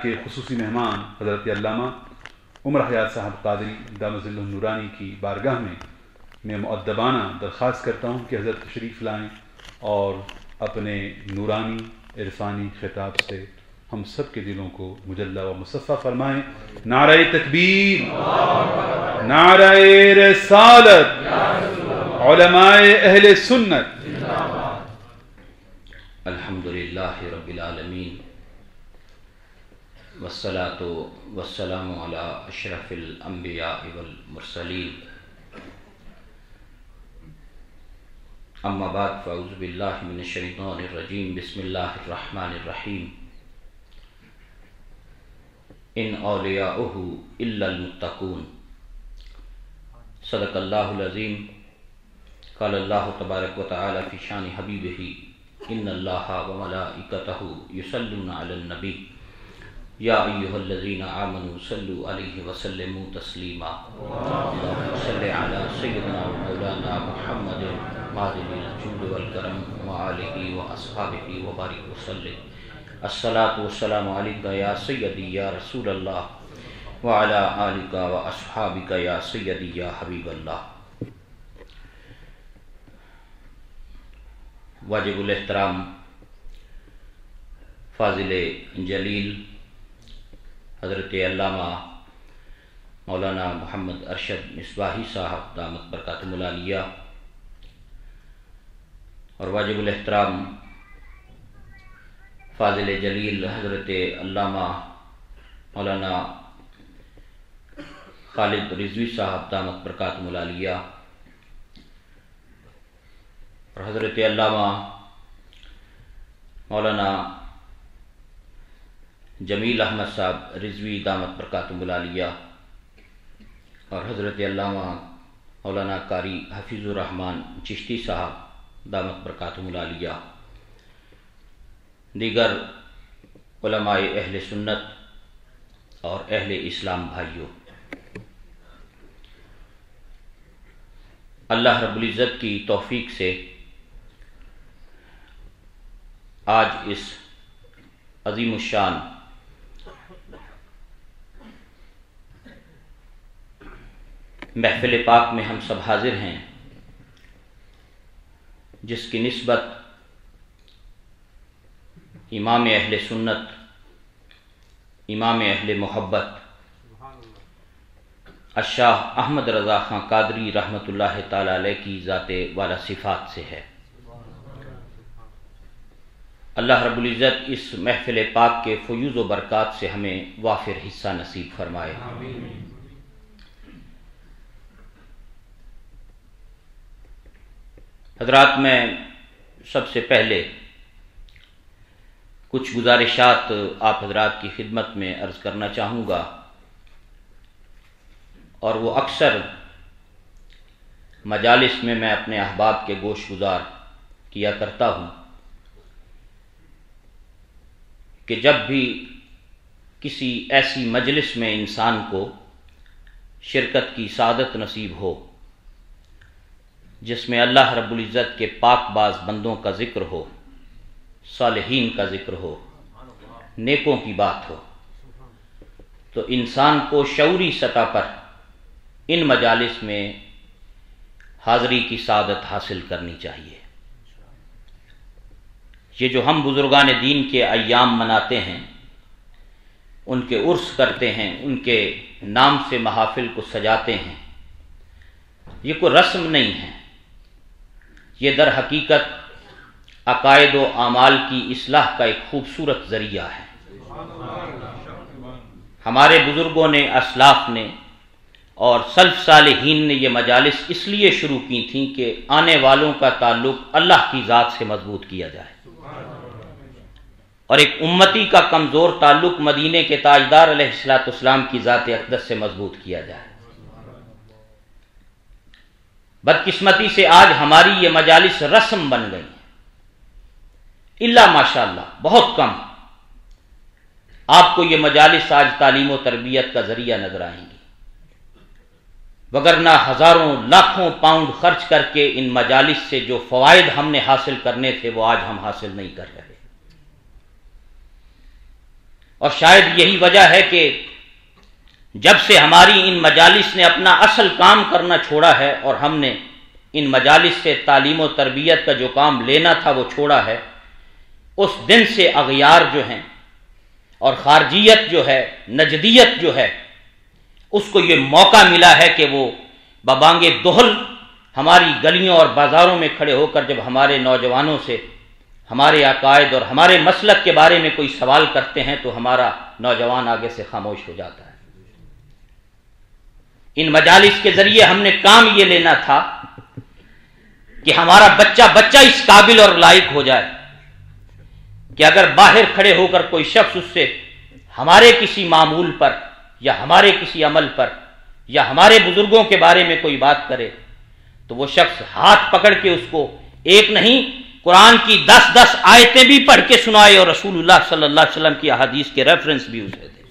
کے خصوصی مہمان حضرت علامہ عمر حیات صاحب قادری دامت ظلہ النورانی کی بارگاہ میں مؤدبانہ درخواست کرتا ہوں کہ حضرت تشریف لائیں اور اپنے نورانی عرفانی خطاب سے ہم سب کے دلوں کو مجلہ و مصفہ فرمائیں۔ نعرہ تکبیر، نعرہ رسالت، علماء اہل سنت۔ الحمدللہ رب العالمین والصلاة والسلام علی اشرف الانبیاء والمرسلین، اما بعد فاعوذ باللہ من الشیطان الرجیم، بسم اللہ الرحمن الرحیم۔ ان اولیاؤہ الا المتقون، صدق اللہ العظیم۔ قال اللہ تبارک و تعالی فی شان حبیبہ، ان اللہ وملائکتہ یصلون علی النبی یا ایھا الذین آمنوا صلوا علیہ وسلموا تسلیما، اللہم صل علی سیدنا و مولانا محمد معدن الجود والکرم وآلہ واصحابہ وبارک وسلم۔ الصلاۃ والسلام علیک یا سیدی یا رسول اللہ وعلی آلک واصحابک یا سیدی یا حبیب اللہ۔ واجب الاحترام فاضل جلیل حضرت علامہ مولانا محمد ارشد مصباحی صاحب دامت برکاتہم العالیہ، اور واجب الاحترام فاضل جلیل حضرت علامہ مولانا خالد رضوی صاحب دامت برکاتہم العالیہ، اور حضرت علامہ مولانا جمیل احمد صاحب رضوی دامت برکاتہم العالیہ، اور حضرت علامہ مولانا قاری حفیظ الرحمن چشتی صاحب دامت برکاتہم العالیہ، دیگر علماء اہل سنت اور اہل اسلام بھائیوں، اللہ رب العزت کی توفیق سے آج اس عظیم الشان محفل پاک میں ہم سب حاضر ہیں، جس کی نسبت امام اہل سنت، امام اہل محبت الشاہ احمد رضا خان قادری رحمۃ اللہ تعالی علیہ کی ذات والا صفات سے ہے۔ اللہ رب العزت اس محفل پاک کے فیوز و برکات سے ہمیں وافر حصہ نصیب فرمائے۔ حضرات، میں سب سے پہلے کچھ گزارشات آپ حضرات کی خدمت میں عرض کرنا چاہوں گا، اور وہ اکثر مجالس میں اپنے احباب کے گوش گزار کیا کرتا ہوں کہ جب بھی کسی ایسی مجلس میں انسان کو شرکت کی سعادت نصیب ہو جس میں اللہ رب العزت کے پاک باز بندوں کا ذکر ہو، صالحین کا ذکر ہو، نیکوں کی بات ہو، تو انسان کو شعوری سطح پر ان مجالس میں حاضری کی سعادت حاصل کرنی چاہیے۔ یہ جو ہم بزرگان دین کے ایام مناتے ہیں، ان کے عرس کرتے ہیں، ان کے نام سے محافل کو سجاتے ہیں، یہ کوئی رسم نہیں ہے، یہ در حقیقت عقائد و اعمال کی اصلاح کا ایک خوبصورت ذریعہ ہے۔ ہمارے بزرگوں نے، اسلاف نے اور سلف صالحین نے یہ مجالس اس لیے شروع کی تھیں کہ آنے والوں کا تعلق اللہ کی ذات سے مضبوط کیا جائے، اور ایک امتی کا کمزور تعلق مدینے کے تاجدار علیہ الصلوۃ والسلام کی ذات اقدس سے مضبوط کیا جائے۔ بدقسمتی سے آج ہماری یہ مجالس رسم بن گئی ہیں، الا ماشاءاللہ بہت کم آپ کو یہ مجالس آج تعلیم و تربیت کا ذریعہ نظر آئیں گی، وگرنہ ہزاروں لاکھوں پاؤنڈ خرچ کر کے ان مجالس سے جو فوائد ہم نے حاصل کرنے تھے وہ آج ہم حاصل نہیں کر رہے۔ اور شاید یہی وجہ ہے کہ جب سے ہماری ان مجالس نے اپنا اصل کام کرنا چھوڑا ہے اور ہم نے ان مجالس سے تعلیم و تربیت کا جو کام لینا تھا وہ چھوڑا ہے، اس دن سے اغیار جو ہیں اور خارجیت جو ہے، نجدیت جو ہے، اس کو یہ موقع ملا ہے کہ وہ ببانگ دہل ہماری گلیوں اور بازاروں میں کھڑے ہو کر جب ہمارے نوجوانوں سے ہمارے عقائد اور ہمارے مسلک کے بارے میں کوئی سوال کرتے ہیں تو ہمارا نوجوان آگے سے خاموش ہو جاتا ہے۔ ان مجالس کے ذریعے ہم نے کام یہ لینا تھا کہ ہمارا بچہ اس قابل اور لائق ہو جائے کہ اگر باہر کھڑے ہو کر کوئی شخص اس سے ہمارے کسی معمول پر یا ہمارے کسی عمل پر یا ہمارے بزرگوں کے بارے میں کوئی بات کرے تو وہ شخص ہاتھ پکڑ کے اس کو ایک نہیں قرآن کی 10 آیتیں بھی پڑھ کے سنائے اور رسول اللہ صلی اللہ علیہ وسلم کی احادیث کے ریفرنس بھی اسے دے۔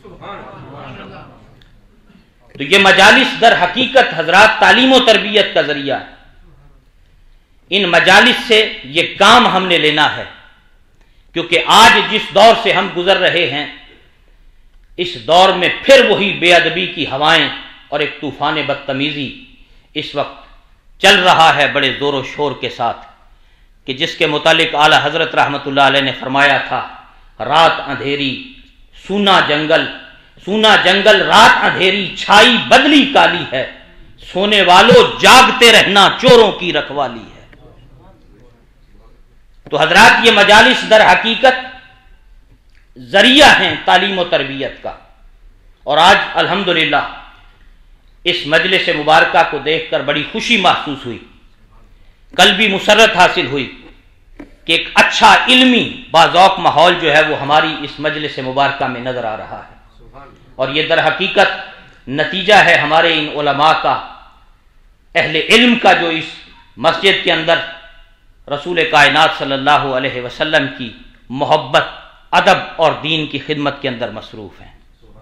تو یہ مجالس در حقیقت حضرات تعلیم و تربیت کا ذریعہ ہے۔ ان مجالس سے یہ کام ہم نے لینا ہے، کیونکہ آج جس دور سے ہم گزر رہے ہیں اس دور میں پھر وہی بے ادبی کی ہوائیں اور ایک طوفان بدتمیزی اس وقت چل رہا ہے بڑے زور و شور کے ساتھ، کہ جس کے متعلق اعلیٰ حضرت رحمۃ اللہ علیہ نے فرمایا تھا، رات اندھیری سونا جنگل رات اندھیری چھائی بدلی کالی ہے، سونے والوں جاگتے رہنا چوروں کی رکھوالی ہے۔ تو حضرات یہ مجالس در حقیقت ذریعہ ہیں تعلیم و تربیت کا، اور آج الحمدللہ اس مجلس مبارکہ کو دیکھ کر بڑی خوشی محسوس ہوئی، کل بھی مسرت حاصل ہوئی کہ ایک اچھا علمی باذوق ماحول جو ہے وہ ہماری اس مجلس مبارکہ میں نظر آ رہا ہے، اور یہ در حقیقت نتیجہ ہے ہمارے ان علماء کا، اہل علم کا، جو اس مسجد کے اندر رسول کائنات صلی اللہ علیہ وسلم کی محبت، ادب اور دین کی خدمت کے اندر مصروف ہیں۔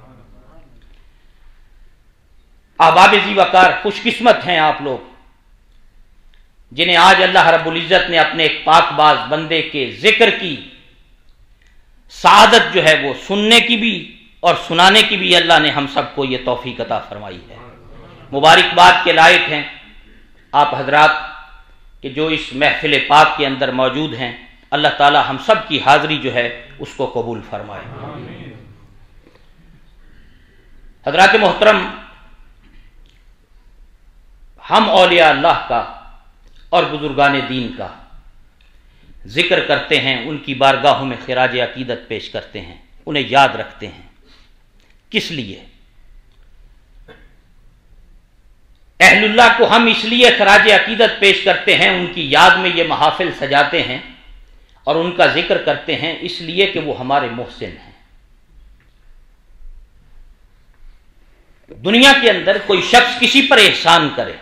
احباب ذی وقار، خوش قسمت ہیں آپ لوگ جنہیں آج اللہ رب العزت نے اپنے ایک پاک باز بندے کے ذکر کی سعادت جو ہے وہ سننے کی بھی اور سنانے کی بھی اللہ نے ہم سب کو یہ توفیق عطا فرمائی ہے۔ مبارکباد کے لائق ہیں آپ حضرات کہ جو اس محفل پاک کے اندر موجود ہیں، اللہ تعالی ہم سب کی حاضری جو ہے اس کو قبول فرمائے۔ حضرات محترم، ہم اولیاء اللہ کا اور بزرگان دین کا ذکر کرتے ہیں، ان کی بارگاہوں میں خراج عقیدت پیش کرتے ہیں، انہیں یاد رکھتے ہیں۔ کس لیے؟ اہل اللہ کو ہم اس لیے خراج عقیدت پیش کرتے ہیں، ان کی یاد میں یہ محافل سجاتے ہیں اور ان کا ذکر کرتے ہیں، اس لیے کہ وہ ہمارے محسن ہیں۔ دنیا کے اندر کوئی شخص کسی پر احسان کرے،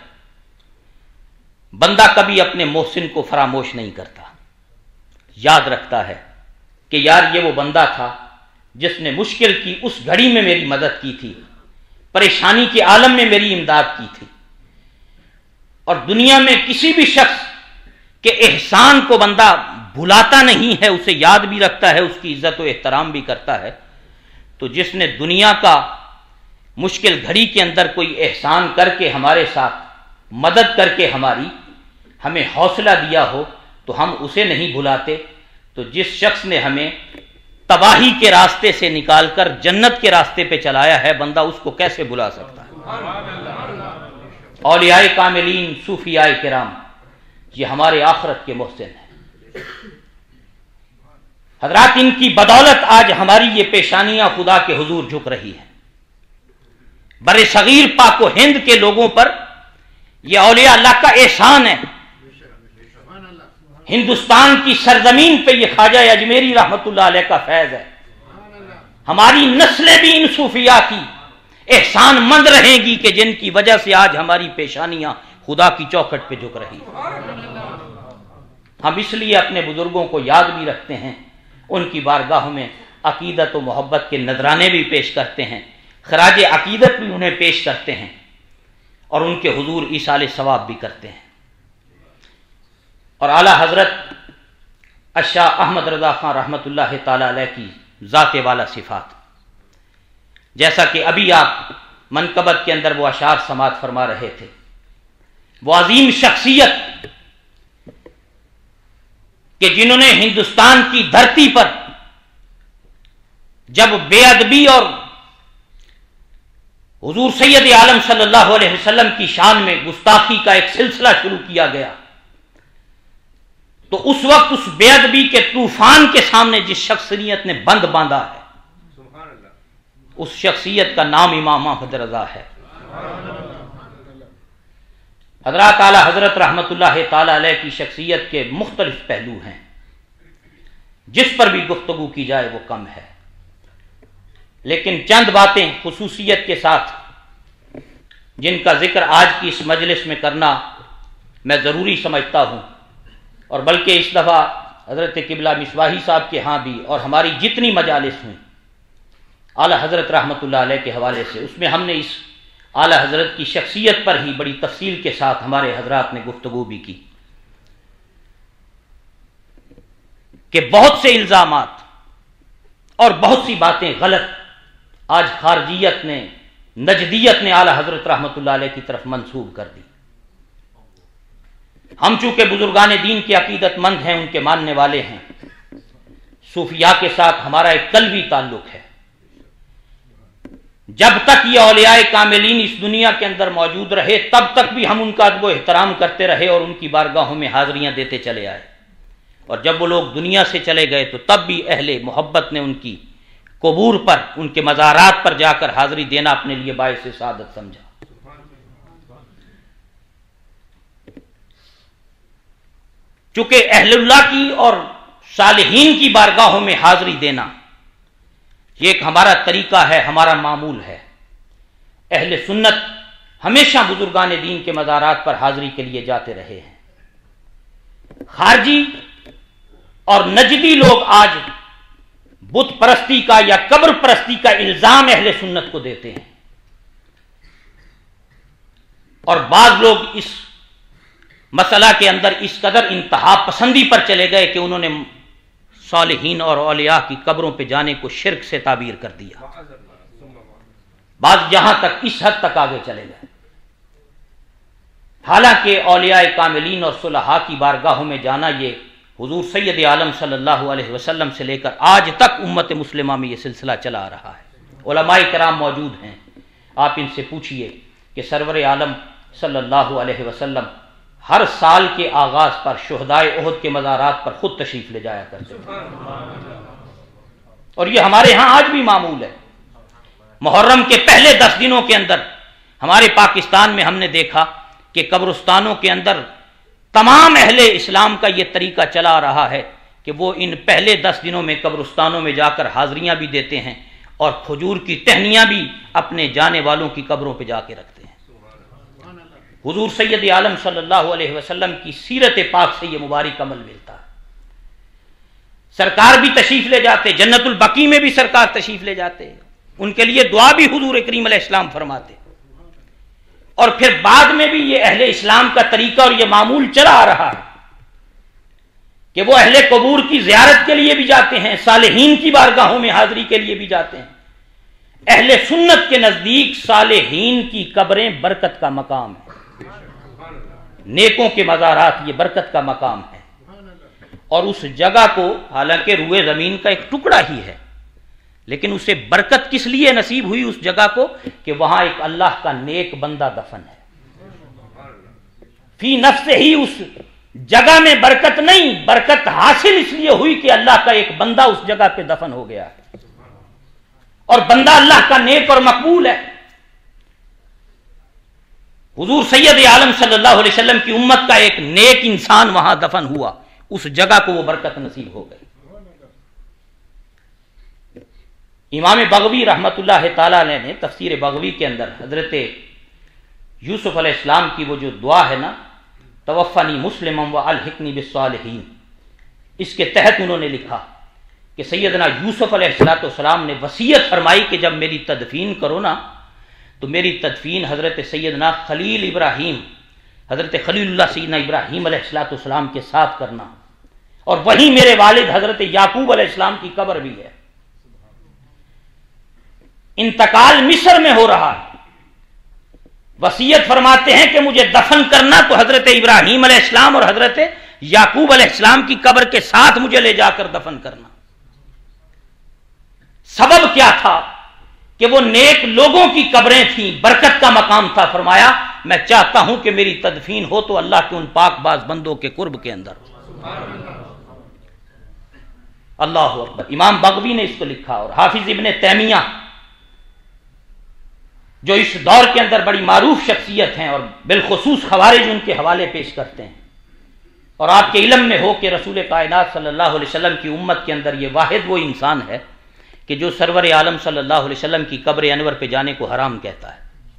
بندہ کبھی اپنے محسن کو فراموش نہیں کرتا، یاد رکھتا ہے کہ یار یہ وہ بندہ تھا جس نے مشکل کی اس گھڑی میں میری مدد کی تھی، پریشانی کے عالم میں میری امداد کی تھی۔ اور دنیا میں کسی بھی شخص کے احسان کو بندہ بھلاتا نہیں ہے، اسے یاد بھی رکھتا ہے، اس کی عزت و احترام بھی کرتا ہے۔ تو جس نے دنیا کا مشکل گھڑی کے اندر کوئی احسان کر کے ہمارے ساتھ مدد کر کے ہمیں حوصلہ دیا ہو تو ہم اسے نہیں بھلاتے۔ تو جس شخص نے ہمیں تباہی کے راستے سے نکال کر جنت کے راستے پہ چلایا ہے، بندہ اس کو کیسے بھلا سکتا ہے؟ اولیاء کاملین، صوفیاء کرام، یہ ہمارے آخرت کے محسن ہیں۔ حضرات، ان کی بدولت آج ہماری یہ پیشانیاں خدا کے حضور جھک رہی ہیں۔ بر صغیر پاک و ہند کے لوگوں پر یہ اولیاء اللہ کا احسان ہے۔ ہندوستان کی سرزمین پہ یہ خواجہ اجمیری رحمت اللہ علیہ کا فیض ہے۔ ہماری نسلیں بھی ان صوفیاء کی احسان مند رہیں گی کہ جن کی وجہ سے آج ہماری پیشانیاں خدا کی چوکھٹ پہ جھک رہی ہیں۔ ہم اس لیے اپنے بزرگوں کو یاد بھی رکھتے ہیں، ان کی بارگاہوں میں عقیدت و محبت کے نذرانے بھی پیش کرتے ہیں، خراج عقیدت بھی انہیں پیش کرتے ہیں، اور ان کے حضور ایصال ثواب بھی کرتے ہیں۔ اور اعلیٰ حضرت الشاہ احمد رضا خان رحمۃ اللہ تعالی علیہ کی ذات والا صفات، جیسا کہ ابھی آپ منقبت کے اندر وہ اشعار سماعت فرما رہے تھے، وہ عظیم شخصیت کہ جنہوں نے ہندوستان کی دھرتی پر جب بے ادبی اور حضور سید عالم صلی اللہ علیہ وسلم کی شان میں گستاخی کا ایک سلسلہ شروع کیا گیا، تو اس وقت اس بے ادبی کے طوفان کے سامنے جس شخصیت نے بند باندھا ہے، اس شخصیت کا نام امام احمد رضا ہے۔ حضرات اعلی حضرت رحمت اللہ تعالی علیہ کی شخصیت کے مختلف پہلو ہیں، جس پر بھی گفتگو کی جائے وہ کم ہے، لیکن چند باتیں خصوصیت کے ساتھ جن کا ذکر آج کی اس مجلس میں کرنا میں ضروری سمجھتا ہوں، اور بلکہ اس دفعہ حضرت قبلہ مصباحی صاحب کے ہاں بھی اور ہماری جتنی مجالس ہوئیں اعلی حضرت رحمت اللہ علیہ کے حوالے سے، اس میں ہم نے اس اعلی حضرت کی شخصیت پر ہی بڑی تفصیل کے ساتھ ہمارے حضرات نے گفتگو بھی کی کہ بہت سے الزامات اور بہت سی باتیں غلط آج خارجیت نے، نجدیت نے اعلی حضرت رحمت اللہ علیہ کی طرف منسوب کر دی۔ ہم چونکہ بزرگان دین کے عقیدت مند ہیں، ان کے ماننے والے ہیں، صوفیاء کے ساتھ ہمارا ایک قلبی تعلق ہے، جب تک یہ اولیاء کاملین اس دنیا کے اندر موجود رہے تب تک بھی ہم ان کا ادب و احترام کرتے رہے اور ان کی بارگاہوں میں حاضریاں دیتے چلے آئے، اور جب وہ لوگ دنیا سے چلے گئے تو تب بھی اہل محبت نے ان کی قبور پر، ان کے مزارات پر جا کر حاضری دینا اپنے لیے باعث سعادت سمجھا۔ چونکہ اہل اللہ کی اور صالحین کی بارگاہوں میں حاضری دینا یہ ایک ہمارا طریقہ ہے، ہمارا معمول ہے۔ اہل سنت ہمیشہ بزرگان دین کے مزارات پر حاضری کے لیے جاتے رہے ہیں۔ خارجی اور نجدی لوگ آج بت پرستی کا یا قبر پرستی کا الزام اہل سنت کو دیتے ہیں، اور بعض لوگ اس مسئلہ کے اندر اس قدر انتہا پسندی پر چلے گئے کہ انہوں نے صالحین اور اولیاء کی قبروں پہ جانے کو شرک سے تعبیر کر دیا، بعض جہاں تک اس حد تک آگے چلے گئے۔ حالانکہ اولیاء کاملین اور صلحاء کی بارگاہوں میں جانا یہ حضور سید عالم صلی اللہ علیہ وسلم سے لے کر آج تک امت مسلمہ میں یہ سلسلہ چلا آ رہا ہے۔ علماء کرام موجود ہیں، آپ ان سے پوچھئے کہ سرور عالم صلی اللہ علیہ وسلم ہر سال کے آغاز پر شہدائے احد کے مزارات پر خود تشریف لے جایا کرتے تھے، اور یہ ہمارے ہاں آج بھی معمول ہے۔ محرم کے پہلے 10 دنوں کے اندر ہمارے پاکستان میں ہم نے دیکھا کہ قبرستانوں کے اندر تمام اہل اسلام کا یہ طریقہ چلا آ رہا ہے کہ وہ ان پہلے 10 دنوں میں قبرستانوں میں جا کر حاضریاں بھی دیتے ہیں اور کھجور کی ٹہنیاں بھی اپنے جانے والوں کی قبروں پہ جا کے رکھتے ہیں۔ حضور سید عالم صلی اللہ علیہ وسلم کی سیرت پاک سے یہ مبارک عمل ملتا ہے۔ سرکار بھی تشریف لے جاتے، جنت البقیع میں بھی سرکار تشریف لے جاتے، ان کے لیے دعا بھی حضور کریم علیہ السلام فرماتے، اور پھر بعد میں بھی یہ اہل اسلام کا طریقہ اور یہ معمول چلا آ رہا ہے کہ وہ اہل قبور کی زیارت کے لیے بھی جاتے ہیں، صالحین کی بارگاہوں میں حاضری کے لیے بھی جاتے ہیں۔ اہل سنت کے نزدیک صالحین کی قبریں برکت کا مقام ہے، نیکوں کے مزارات یہ برکت کا مقام ہے، اور اس جگہ کو حالانکہ روئے زمین کا ایک ٹکڑا ہی ہے، لیکن اسے برکت کس لیے نصیب ہوئی اس جگہ کو کہ وہاں ایک اللہ کا نیک بندہ دفن ہے۔ فی نفس ہی اس جگہ میں برکت نہیں، برکت حاصل اس لیے ہوئی کہ اللہ کا ایک بندہ اس جگہ پہ دفن ہو گیا ہے، اور بندہ اللہ کا نیک اور مقبول ہے۔ حضور سید عالم صلی اللہ علیہ وسلم کی امت کا ایک نیک انسان وہاں دفن ہوا، اس جگہ کو وہ برکت نصیب ہو گئی۔ امام بغوی رحمت اللہ تعالی علیہ نے تفسیر بغوی کے اندر حضرت یوسف علیہ السلام کی وہ جو دعا ہے نا، توفنی مسلما والحقنی بالصالحین، اس کے تحت انہوں نے لکھا کہ سیدنا یوسف علیہ السلام نے وصیت فرمائی کہ جب میری تدفین کرو نا تو میری تدفین حضرت سیدنا خلیل ابراہیم، حضرت خلیل اللہ سیدنا ابراہیم علیہ السلام کے ساتھ کرنا، اور وہیں میرے والد حضرت یعقوب علیہ السلام کی قبر بھی ہے۔ انتقال مصر میں ہو رہا ہے، وصیت فرماتے ہیں کہ مجھے دفن کرنا تو حضرت ابراہیم علیہ السلام اور حضرت یعقوب علیہ السلام کی قبر کے ساتھ مجھے لے جا کر دفن کرنا۔ سبب کیا تھا کہ وہ نیک لوگوں کی قبریں تھیں، برکت کا مقام تھا۔ فرمایا میں چاہتا ہوں کہ میری تدفین ہو تو اللہ کے ان پاک باز بندوں کے قرب کے اندر۔ اللہ اکبر۔ امام بغوی نے اس کو لکھا، اور حافظ ابن تیمیہ جو اس دور کے اندر بڑی معروف شخصیت ہیں اور بالخصوص خوارج ان کے حوالے پیش کرتے ہیں، اور آپ کے علم میں ہو کہ رسول کائنات صلی اللہ علیہ وسلم کی امت کے اندر یہ واحد وہ انسان ہے کہ جو سرور عالم صلی اللہ علیہ وسلم کی قبر انور پہ جانے کو حرام کہتا ہے۔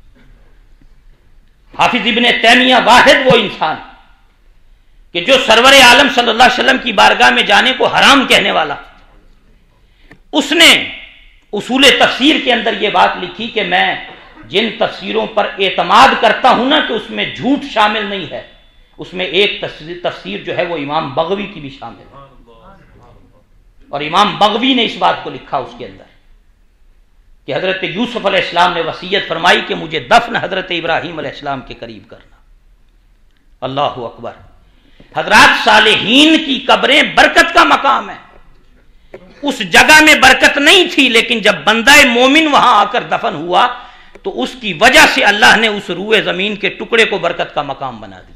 حافظ ابن تیمیہ واحد وہ انسان کہ جو سرور عالم صلی اللہ علیہ وسلم کی بارگاہ میں جانے کو حرام کہنے والا، اس نے اصول تفسیر کے اندر یہ بات لکھی کہ میں جن تفسیروں پر اعتماد کرتا ہوں نا کہ اس میں جھوٹ شامل نہیں ہے، اس میں ایک تفسیر جو ہے وہ امام بغوی کی بھی شامل ہے، اور امام بغوی نے اس بات کو لکھا اس کے اندر کہ حضرت یوسف علیہ السلام نے وصیت فرمائی کہ مجھے دفن حضرت ابراہیم علیہ السلام کے قریب کرنا۔ اللہ اکبر۔ حضرات صالحین کی قبریں برکت کا مقام ہے، اس جگہ میں برکت نہیں تھی، لیکن جب بندہ مومن وہاں آ کر دفن ہوا تو اس کی وجہ سے اللہ نے اس روئے زمین کے ٹکڑے کو برکت کا مقام بنا دیا۔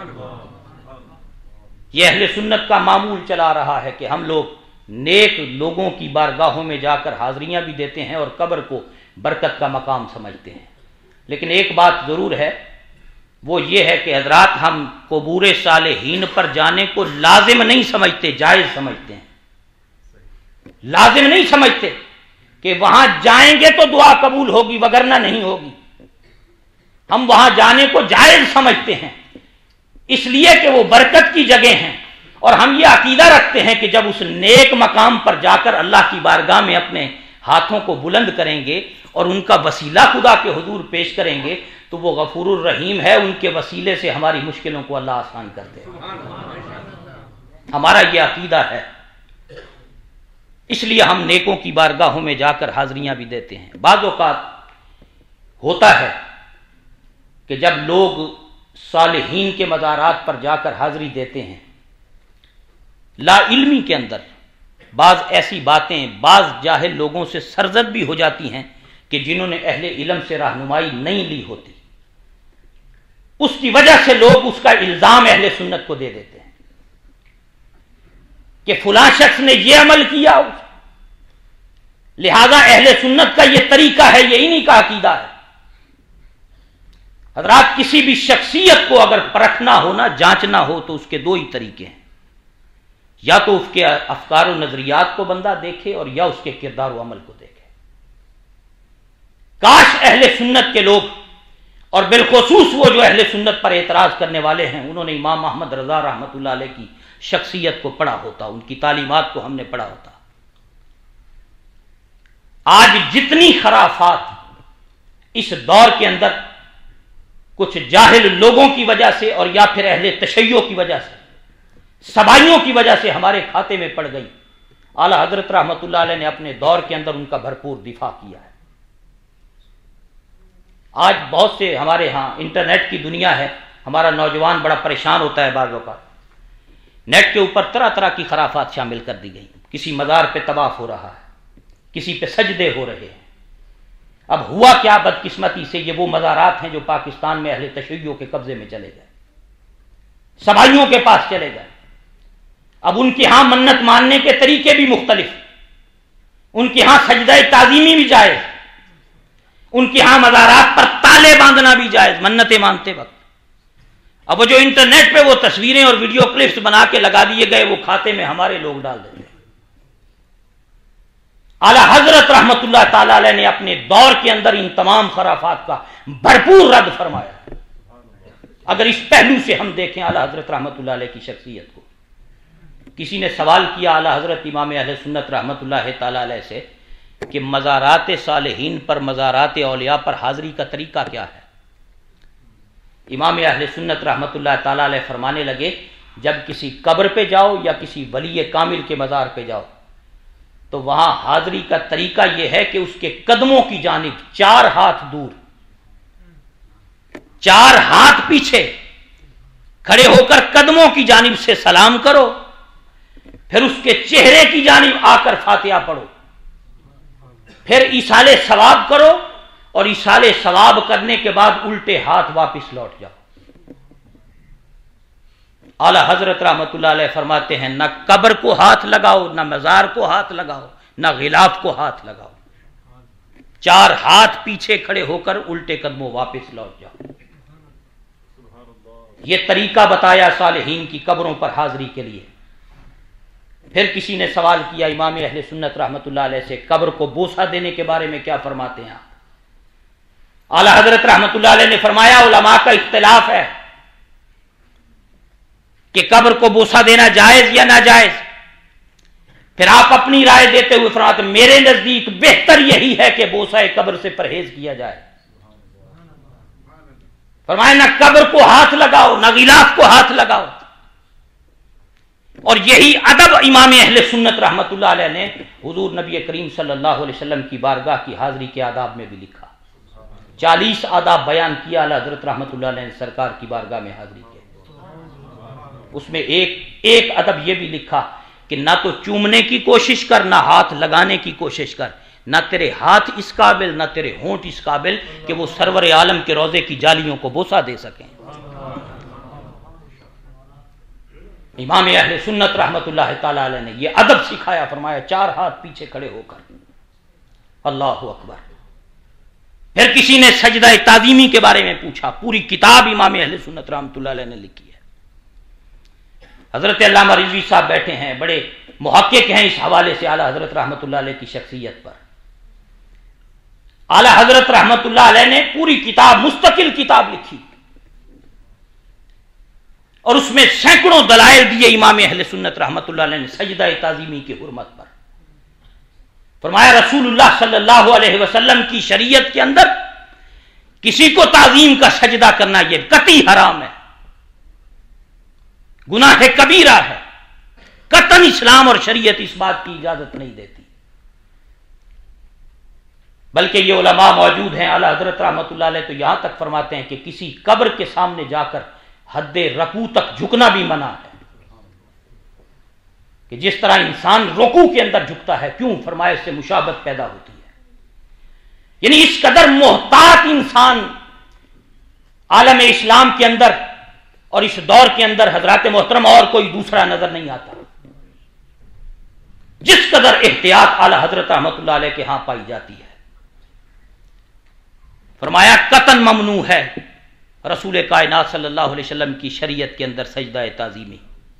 یہ اہل سنت کا معمول چلا رہا ہے کہ ہم لوگ نیک لوگوں کی بارگاہوں میں جا کر حاضریاں بھی دیتے ہیں اور قبر کو برکت کا مقام سمجھتے ہیں، لیکن ایک بات ضرور ہے، وہ یہ ہے کہ حضرات ہم قبور صالحین پر جانے کو لازم نہیں سمجھتے، جائز سمجھتے ہیں۔ لازم نہیں سمجھتے کہ وہاں جائیں گے تو دعا قبول ہوگی وگرنہ نہیں ہوگی، ہم وہاں جانے کو جائز سمجھتے ہیں اس لیے کہ وہ برکت کی جگہ ہیں، اور ہم یہ عقیدہ رکھتے ہیں کہ جب اس نیک مقام پر جا کر اللہ کی بارگاہ میں اپنے ہاتھوں کو بلند کریں گے اور ان کا وسیلہ خدا کے حضور پیش کریں گے تو وہ غفور الرحیم ہے، ان کے وسیلے سے ہماری مشکلوں کو اللہ آسان کر دے۔ ہمارا یہ عقیدہ ہے، اس لیے ہم نیکوں کی بارگاہوں میں جا کر حاضریاں بھی دیتے ہیں۔ بعض اوقات ہوتا ہے کہ جب لوگ صالحین کے مزارات پر جا کر حاضری دیتے ہیں، لا علمی کے اندر بعض ایسی باتیں بعض جاہل لوگوں سے سرزد بھی ہو جاتی ہیں کہ جنہوں نے اہل علم سے رہنمائی نہیں لی ہوتی، اس کی وجہ سے لوگ اس کا الزام اہل سنت کو دے دیتے ہیں کہ فلاں شخص نے یہ عمل کیا، لہذا اہل سنت کا یہ طریقہ ہے، یہ انہی کا عقیدہ ہے۔ حضرات کسی بھی شخصیت کو اگر پرکھنا ہو نا، جانچنا ہو تو اس کے دو ہی طریقے ہیں، یا تو اس کے افکار و نظریات کو بندہ دیکھے اور یا اس کے کردار و عمل کو دیکھے۔ کاش اہل سنت کے لوگ، اور بالخصوص وہ جو اہل سنت پر اعتراض کرنے والے ہیں، انہوں نے امام احمد رضا رحمۃ اللہ علیہ کی شخصیت کو پڑھا ہوتا، ان کی تعلیمات کو ہم نے پڑھا ہوتا۔ آج جتنی خرافات اس دور کے اندر کچھ جاہل لوگوں کی وجہ سے اور یا پھر اہل تشیع کی وجہ سے، سبائیوں کی وجہ سے ہمارے کھاتے میں پڑ گئی، اعلیٰ حضرت رحمۃ اللہ علیہ نے اپنے دور کے اندر ان کا بھرپور دفاع کیا ہے۔ آج بہت سے ہمارے ہاں انٹرنیٹ کی دنیا ہے، ہمارا نوجوان بڑا پریشان ہوتا ہے، بعض اوقات نیٹ کے اوپر طرح طرح کی خرافات شامل کر دی گئی، کسی مزار پہ طواف ہو رہا ہے، کسی پہ سجدے ہو رہے ہیں۔ اب ہوا کیا بدقسمتی سے، یہ وہ مزارات ہیں جو پاکستان میں اہل تشیع کے قبضے میں چلے گئے، سبائیوں کے پاس چلے گئے۔ اب ان کے ہاں منت ماننے کے طریقے بھی مختلف، ان کے ہاں سجدہ تعظیمی بھی جائز، ان کے ہاں مزارات پر تالے باندھنا بھی جائز منتیں مانتے وقت۔ اب وہ جو انٹرنیٹ پہ وہ تصویریں اور ویڈیو کلپس بنا کے لگا دیے گئے، وہ کھاتے میں ہمارے لوگ ڈال دیتے ہیں۔ اعلیٰ حضرت رحمت اللہ تعالی علیہ نے اپنے دور کے اندر ان تمام خرافات کا بھرپور رد فرمایا۔ اگر اس پہلو سے ہم دیکھیں اعلیٰ حضرت رحمت اللہ علیہ کی شخصیت کو، کسی نے سوال کیا اعلیٰ حضرت امام اہل سنت رحمت اللہ تعالی علیہ سے کہ مزارات صالحین پر، مزارات اولیاء پر حاضری کا طریقہ کیا ہے؟ امام اہل سنت رحمت اللہ تعالی علیہ فرمانے لگے، جب کسی قبر پہ جاؤ یا کسی ولی کامل کے مزار پہ جاؤ تو وہاں حاضری کا طریقہ یہ ہے کہ اس کے قدموں کی جانب 4 ہاتھ دور، 4 ہاتھ پیچھے کھڑے ہو کر قدموں کی جانب سے سلام کرو، پھر اس کے چہرے کی جانب آ کر فاتحہ پڑھو، پھر ایصال ثواب کرو، اور ایصال ثواب کرنے کے بعد الٹے ہاتھ واپس لوٹ جاؤ۔ اعلی حضرت رحمت اللہ علیہ فرماتے ہیں نہ قبر کو ہاتھ لگاؤ، نہ مزار کو ہاتھ لگاؤ، نہ غلاف کو ہاتھ لگاؤ، 4 ہاتھ پیچھے کھڑے ہو کر الٹے قدموں واپس لوٹ جاؤ۔ یہ طریقہ بتایا صالحین کی قبروں پر حاضری کے لیے۔ پھر کسی نے سوال کیا امام اہل سنت رحمت اللہ علیہ سے قبر کو بوسہ دینے کے بارے میں کیا فرماتے ہیں آپ؟ اعلی حضرت رحمت اللہ علیہ نے فرمایا علماء کا اختلاف ہے کہ قبر کو بوسہ دینا جائز یا ناجائز۔ پھر آپ اپنی رائے دیتے ہوئے فرماتے ہیں میرے نزدیک بہتر یہی ہے کہ بوسہ قبر سے پرہیز کیا جائے۔ فرمایا نہ قبر کو ہاتھ لگاؤ، نہ غلاف کو ہاتھ لگاؤ۔ اور یہی ادب امام اہل سنت رحمت اللہ علیہ نے حضور نبی کریم صلی اللہ علیہ وسلم کی بارگاہ کی حاضری کے آداب میں بھی لکھا۔ 40 آداب بیان کیا اعلی حضرت رحمت اللہ علیہ نے سرکار کی بارگاہ میں حاضری کے۔ اس میں ایک ادب یہ بھی لکھا کہ نہ تو چومنے کی کوشش کر، نہ ہاتھ لگانے کی کوشش کر، نہ تیرے ہاتھ اس قابل، نہ تیرے ہونٹ اس قابل کہ وہ سرور عالم کے روضے کی جالیوں کو بوسہ دے سکیں۔ امام اہل سنت رحمت اللہ تعالی علیہ نے یہ ادب سکھایا، فرمایا 4 ہاتھ پیچھے کھڑے ہو کر اللہ اکبر۔ پھر کسی نے سجدہ تعظیمی کے بارے میں پوچھا، پوری کتاب امام اہل سنت رحمت اللہ علیہ نے لکھی ہے۔ حضرت علامہ رضوی صاحب بیٹھے ہیں، بڑے محقق ہیں اس حوالے سے اعلی حضرت رحمت اللہ علیہ کی شخصیت پر۔ اعلی حضرت رحمت اللہ علیہ نے پوری کتاب، مستقل کتاب لکھی، اور اس میں سینکڑوں دلائل دیے امام اہل سنت رحمت اللہ علیہ نے سجدہ تعظیمی کی حرمت پر۔ فرمایا رسول اللہ صلی اللہ علیہ وسلم کی شریعت کے اندر کسی کو تعظیم کا سجدہ کرنا یہ قطعی حرام ہے، گناہ کبیرہ ہے، قطعاً اسلام اور شریعت اس بات کی اجازت نہیں دیتی۔ بلکہ یہ علماء موجود ہیں، اعلی حضرت رحمت اللہ علیہ تو یہاں تک فرماتے ہیں کہ کسی قبر کے سامنے جا کر حد رکوع تک جھکنا بھی منع ہے، کہ جس طرح انسان رکوع کے اندر جھکتا ہے، کیوں؟ فرمایا اس سے مشابہت پیدا ہوتی ہے۔ یعنی اس قدر محتاط انسان عالم اسلام کے اندر اور اس دور کے اندر حضرات محترم اور کوئی دوسرا نظر نہیں آتا، جس قدر احتیاط اعلی حضرت رحمت اللہ علیہ کے ہاں پائی جاتی ہے۔ فرمایا قطعاً ممنوع ہے رسول کائنات صلی اللہ علیہ وسلم کی شریعت کے اندر سجدہ تعظیمی۔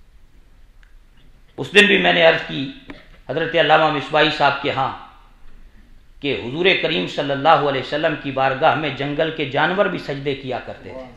اس دن بھی میں نے عرض کی حضرت علامہ مصباحی صاحب کے ہاں کہ حضور کریم صلی اللہ علیہ وسلم کی بارگاہ میں جنگل کے جانور بھی سجدے کیا کرتے تھے۔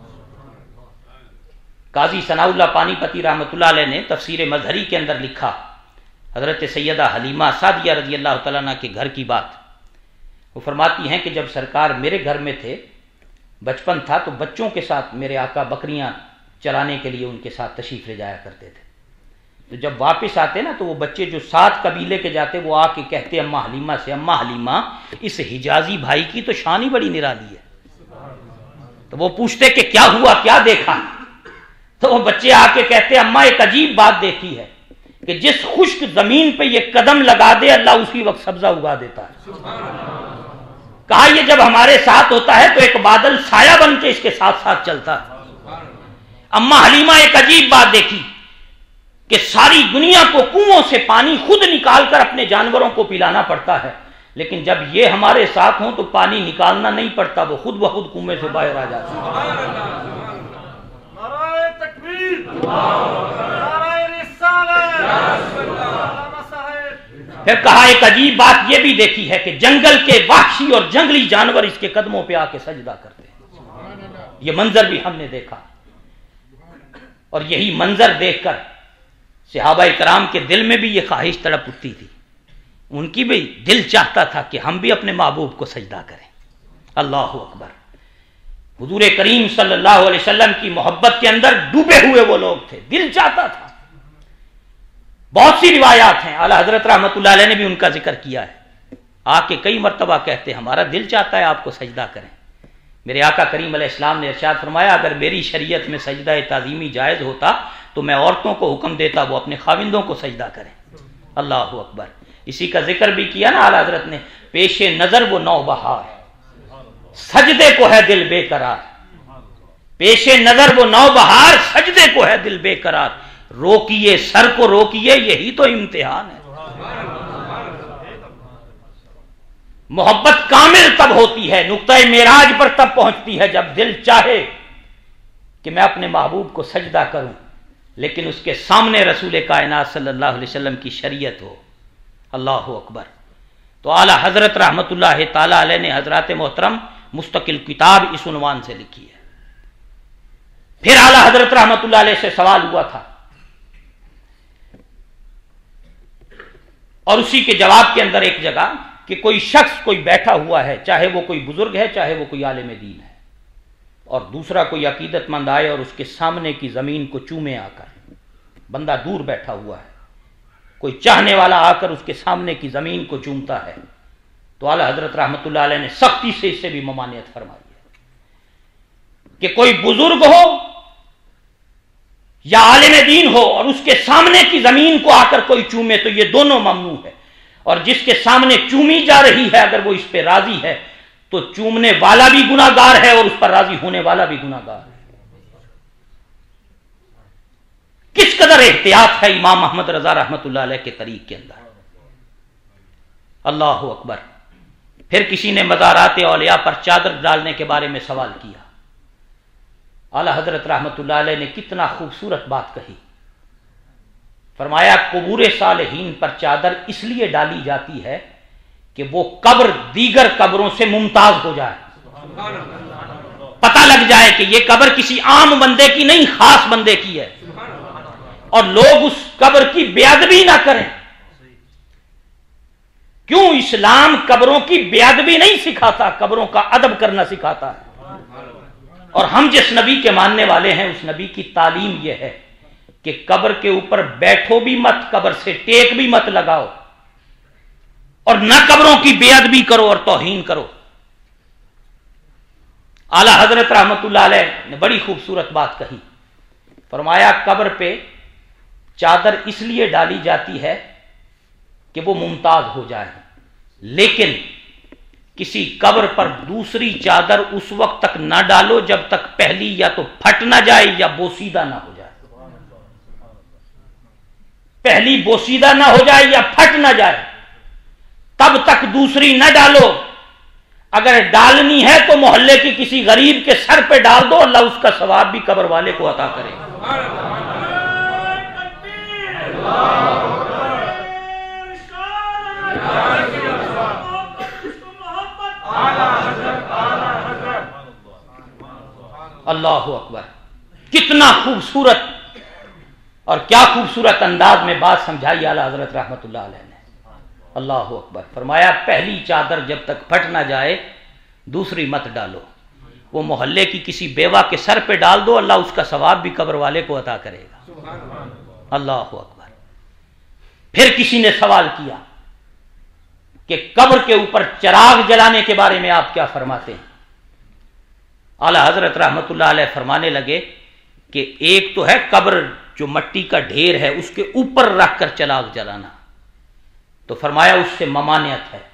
قاضی ثناء اللہ پانی پتی رحمۃ اللہ علیہ نے تفسیر مظہری کے اندر لکھا، حضرت سیدہ حلیمہ سعدیہ رضی اللہ تعالیٰ عنہ کے گھر کی بات۔ وہ فرماتی ہیں کہ جب سرکار میرے گھر میں تھے، بچپن تھا، تو بچوں کے ساتھ میرے آقا بکریاں چرانے کے لیے ان کے ساتھ تشریف لے جایا کرتے تھے۔ تو جب واپس آتے نا تو وہ بچے جو 7 قبیلے کے جاتے، وہ آ کے کہتے اماں حلیمہ سے، اماں حلیمہ اس حجازی بھائی کی تو شان ہی بڑی نرالی ہے۔ تو وہ پوچھتے کہ کیا ہوا، کیا دیکھا؟ تو وہ بچے آ کے کہتے اماں ایک عجیب بات دیکھی ہے کہ جس خشک زمین پہ یہ قدم لگا دے اللہ اسی وقت سبزہ اگا دیتا ہے۔ کہا یہ جب ہمارے ساتھ ہوتا ہے تو ایک بادل سایہ بن کے اس کے ساتھ ساتھ چلتا ہے۔ اماں حلیمہ ایک عجیب بات دیکھی کہ ساری دنیا کو کنووں سے پانی خود نکال کر اپنے جانوروں کو پلانا پڑتا ہے، لیکن جب یہ ہمارے ساتھ ہوں تو پانی نکالنا نہیں پڑتا، وہ خود بخود کنویں سے باہر آ جاتا ہے۔ نعرہ تکبیر، نعرہ رسالت۔ پھر کہا ایک عجیب بات یہ بھی دیکھی ہے کہ جنگل کے وحشی اور جنگلی جانور اس کے قدموں پہ آ کے سجدہ کرتے ہیں۔ یہ منظر بھی ہم نے دیکھا، اور یہی منظر دیکھ کر صحابہ کرام کے دل میں بھی یہ خواہش تڑپ اٹھتی تھی، ان کی بھی دل چاہتا تھا کہ ہم بھی اپنے محبوب کو سجدہ کریں۔ اللہ اکبر۔ حضور کریم صلی اللہ علیہ وسلم کی محبت کے اندر ڈوبے ہوئے وہ لوگ تھے، دل چاہتا تھا بہت سی روایات ہیں، اعلیٰ حضرت رحمۃ اللہ علیہ نے بھی ان کا ذکر کیا ہے. آ کے کئی مرتبہ کہتے ہیں ہمارا دل چاہتا ہے آپ کو سجدہ کریں. میرے آقا کریم علیہ السلام نے ارشاد فرمایا اگر میری شریعت میں سجدہ تعظیمی جائز ہوتا تو میں عورتوں کو حکم دیتا وہ اپنے خاوندوں کو سجدہ کریں. اللہ اکبر. اسی کا ذکر بھی کیا نا اعلیٰ حضرت نے، پیش نظر وہ نوبہار، سجدے کو ہے دل بے قرار. پیش نظر وہ نوبہار، سجدے کو ہے دل بے قرار. روکیے سر کو روکیے، یہی تو امتحان ہے. محبت کامل تب ہوتی ہے، نقطۂ معراج پر تب پہنچتی ہے جب دل چاہے کہ میں اپنے محبوب کو سجدہ کروں، لیکن اس کے سامنے رسول کائنات صلی اللہ علیہ وسلم کی شریعت ہو. اللہ اکبر. تو اعلیٰ حضرت رحمت اللہ تعالی علیہ نے حضرات محترم مستقل کتاب اس عنوان سے لکھی ہے. پھر اعلیٰ حضرت رحمت اللہ علیہ سے سوال ہوا تھا اور اسی کے جواب کے اندر ایک جگہ کہ کوئی شخص کوئی بیٹھا ہوا ہے، چاہے وہ کوئی بزرگ ہے چاہے وہ کوئی عالم دین ہے، اور دوسرا کوئی عقیدت مند آئے اور اس کے سامنے کی زمین کو چومے آ کر. بندہ دور بیٹھا ہوا ہے، کوئی چاہنے والا آ کر اس کے سامنے کی زمین کو چومتا ہے، تو اعلیٰ حضرت رحمت اللہ علیہ نے سختی سے اس سے بھی ممانعت فرمائی ہے کہ کوئی بزرگ ہو یا عالم دین ہو اور اس کے سامنے کی زمین کو آ کر کوئی چومے تو یہ دونوں ممنوع ہے. اور جس کے سامنے چومی جا رہی ہے اگر وہ اس پہ راضی ہے تو چومنے والا بھی گناہ گار ہے اور اس پر راضی ہونے والا بھی گناہ گار ہے. کس قدر احتیاط ہے امام محمد رضا رحمت اللہ علیہ کے طریق کے اندر. اللہ اکبر. پھر کسی نے مزارات اولیاء پر چادر ڈالنے کے بارے میں سوال کیا. اعلیٰ حضرت رحمت اللہ علیہ نے کتنا خوبصورت بات کہی. فرمایا قبور صالحین پر چادر اس لیے ڈالی جاتی ہے کہ وہ قبر دیگر قبروں سے ممتاز ہو جائے، پتہ لگ جائے کہ یہ قبر کسی عام بندے کی نہیں خاص بندے کی ہے، اور لوگ اس قبر کی بے ادبی نہ کریں. کیوں؟ اسلام قبروں کی بے ادبی نہیں سکھاتا، قبروں کا ادب کرنا سکھاتا ہے. اور ہم جس نبی کے ماننے والے ہیں اس نبی کی تعلیم یہ ہے کہ قبر کے اوپر بیٹھو بھی مت، قبر سے ٹیک بھی مت لگاؤ، اور نہ قبروں کی بے ادبی کرو اور توہین کرو. اعلیٰ حضرت رحمت اللہ علیہ نے بڑی خوبصورت بات کہی. فرمایا قبر پہ چادر اس لیے ڈالی جاتی ہے کہ وہ ممتاز ہو جائے، لیکن کسی قبر پر دوسری چادر اس وقت تک نہ ڈالو جب تک پہلی یا تو پھٹ نہ جائے یا بوسیدہ نہ ہو جائے. پہلی بوسیدہ نہ ہو جائے یا پھٹ نہ جائے تب تک دوسری نہ ڈالو. اگر ڈالنی ہے تو محلے کی کسی غریب کے سر پہ ڈال دو، اللہ اس کا ثواب بھی قبر والے کو عطا کرے. اللہ اکبر. کتنا خوبصورت اور کیا خوبصورت انداز میں بات سمجھائی اعلیٰ حضرت رحمت اللہ علیہ نے. اللہ اکبر. فرمایا پہلی چادر جب تک پھٹ نہ جائے دوسری مت ڈالو. وہ محلے کی کسی بیوہ کے سر پہ ڈال دو، اللہ اس کا ثواب بھی قبر والے کو عطا کرے گا. اللہ اکبر. پھر کسی نے سوال کیا کہ قبر کے اوپر چراغ جلانے کے بارے میں آپ کیا فرماتے ہیں. اعلیٰ حضرت رحمت اللہ علیہ فرمانے لگے کہ ایک تو ہے قبر جو مٹی کا ڈھیر ہے اس کے اوپر رکھ کر چراغ جلانا، تو فرمایا اس سے ممانعت ہے.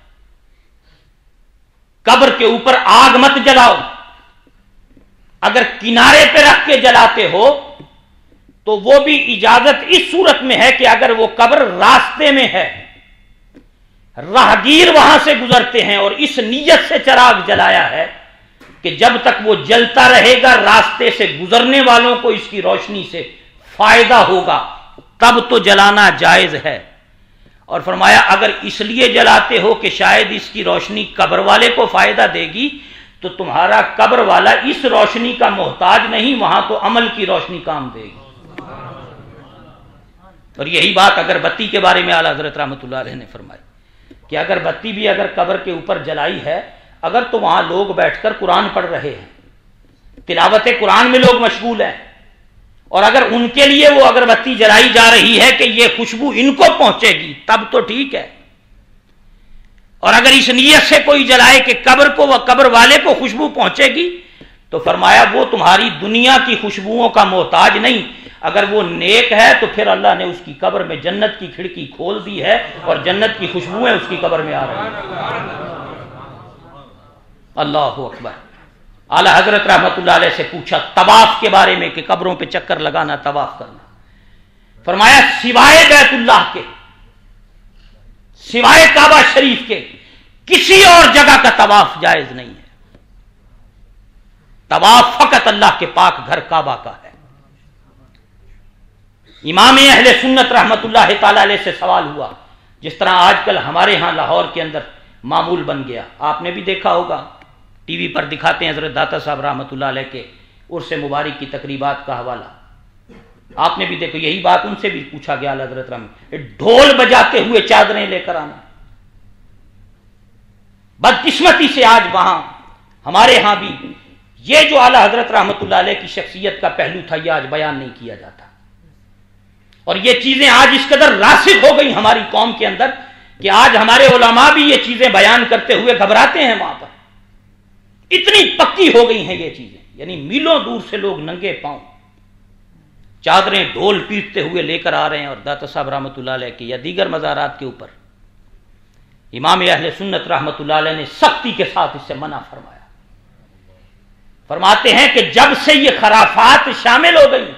قبر کے اوپر آگ مت جلاؤ. اگر کنارے پہ رکھ کے جلاتے ہو تو وہ بھی اجازت اس صورت میں ہے کہ اگر وہ قبر راستے میں ہے، راہگیر وہاں سے گزرتے ہیں اور اس نیت سے چراغ جلایا ہے کہ جب تک وہ جلتا رہے گا راستے سے گزرنے والوں کو اس کی روشنی سے فائدہ ہوگا، تب تو جلانا جائز ہے. اور فرمایا اگر اس لیے جلاتے ہو کہ شاید اس کی روشنی قبر والے کو فائدہ دے گی تو تمہارا قبر والا اس روشنی کا محتاج نہیں، وہاں تو عمل کی روشنی کام دے گی. اور یہی بات اگر بتی کے بارے میں اعلیٰ حضرت رحمت اللہ علیہ نے فرمائی کہ اگر بتی بھی اگر قبر کے اوپر جلائی ہے، اگر تو وہاں لوگ بیٹھ کر قرآن پڑھ رہے ہیں، تلاوت قرآن میں لوگ مشغول ہیں، اور اگر ان کے لیے وہ اگربتی جلائی جا رہی ہے کہ یہ خوشبو ان کو پہنچے گی تب تو ٹھیک ہے، اور اگر اس نیت سے کوئی جلائے کہ قبر کو و قبر والے کو خوشبو پہنچے گی تو فرمایا وہ تمہاری دنیا کی خوشبوؤں کا محتاج نہیں، اگر وہ نیک ہے تو پھر اللہ نے اس کی قبر میں جنت کی کھڑکی کھول دی ہے اور جنت کی خوشبوئیں اس کی قبر میں آ رہی ہیں۔ اللہ اکبر۔ اعلی حضرت رحمت اللہ علیہ سے پوچھا طواف کے بارے میں کہ قبروں پہ چکر لگانا، طواف کرنا، فرمایا سوائے بیت اللہ کے، سوائے کعبہ شریف کے کسی اور جگہ کا طواف جائز نہیں ہے، طواف فقط اللہ کے پاک گھر کعبہ کا ہے۔ امام اہل سنت رحمت اللہ تعالی علیہ سے سوال ہوا، جس طرح آج کل ہمارے ہاں لاہور کے اندر معمول بن گیا، آپ نے بھی دیکھا ہوگا ٹی وی پر دکھاتے ہیں حضرت داتا صاحب رحمت اللہ علیہ کے عرس مبارک کی تقریبات کا حوالہ، آپ نے بھی دیکھو، یہی بات ان سے بھی پوچھا گیا حضرت رحمت، ڈھول بجاتے ہوئے چادریں لے کر آنا۔ بدقسمتی سے آج وہاں ہمارے ہاں بھی یہ جو اعلی حضرت رحمت اللہ علیہ کی شخصیت کا پہلو تھا یہ آج بیان نہیں کیا جاتا، اور یہ چیزیں آج اس قدر راسخ ہو گئی ہماری قوم کے اندر کہ آج ہمارے علماء بھی یہ چیزیں بیان کرتے ہوئے گھبراتے ہیں، وہاں پر اتنی پکی ہو گئی ہیں یہ چیزیں، یعنی میلوں دور سے لوگ ننگے پاؤں چادریں ڈھول پیٹتے ہوئے لے کر آ رہے ہیں، اور داتا صاحب رحمت اللہ علیہ کے یا دیگر مزارات کے اوپر امام اہل سنت رحمت اللہ علیہ نے سختی کے ساتھ اس سے منع فرمایا۔ فرماتے ہیں کہ جب سے یہ خرافات شامل ہو گئی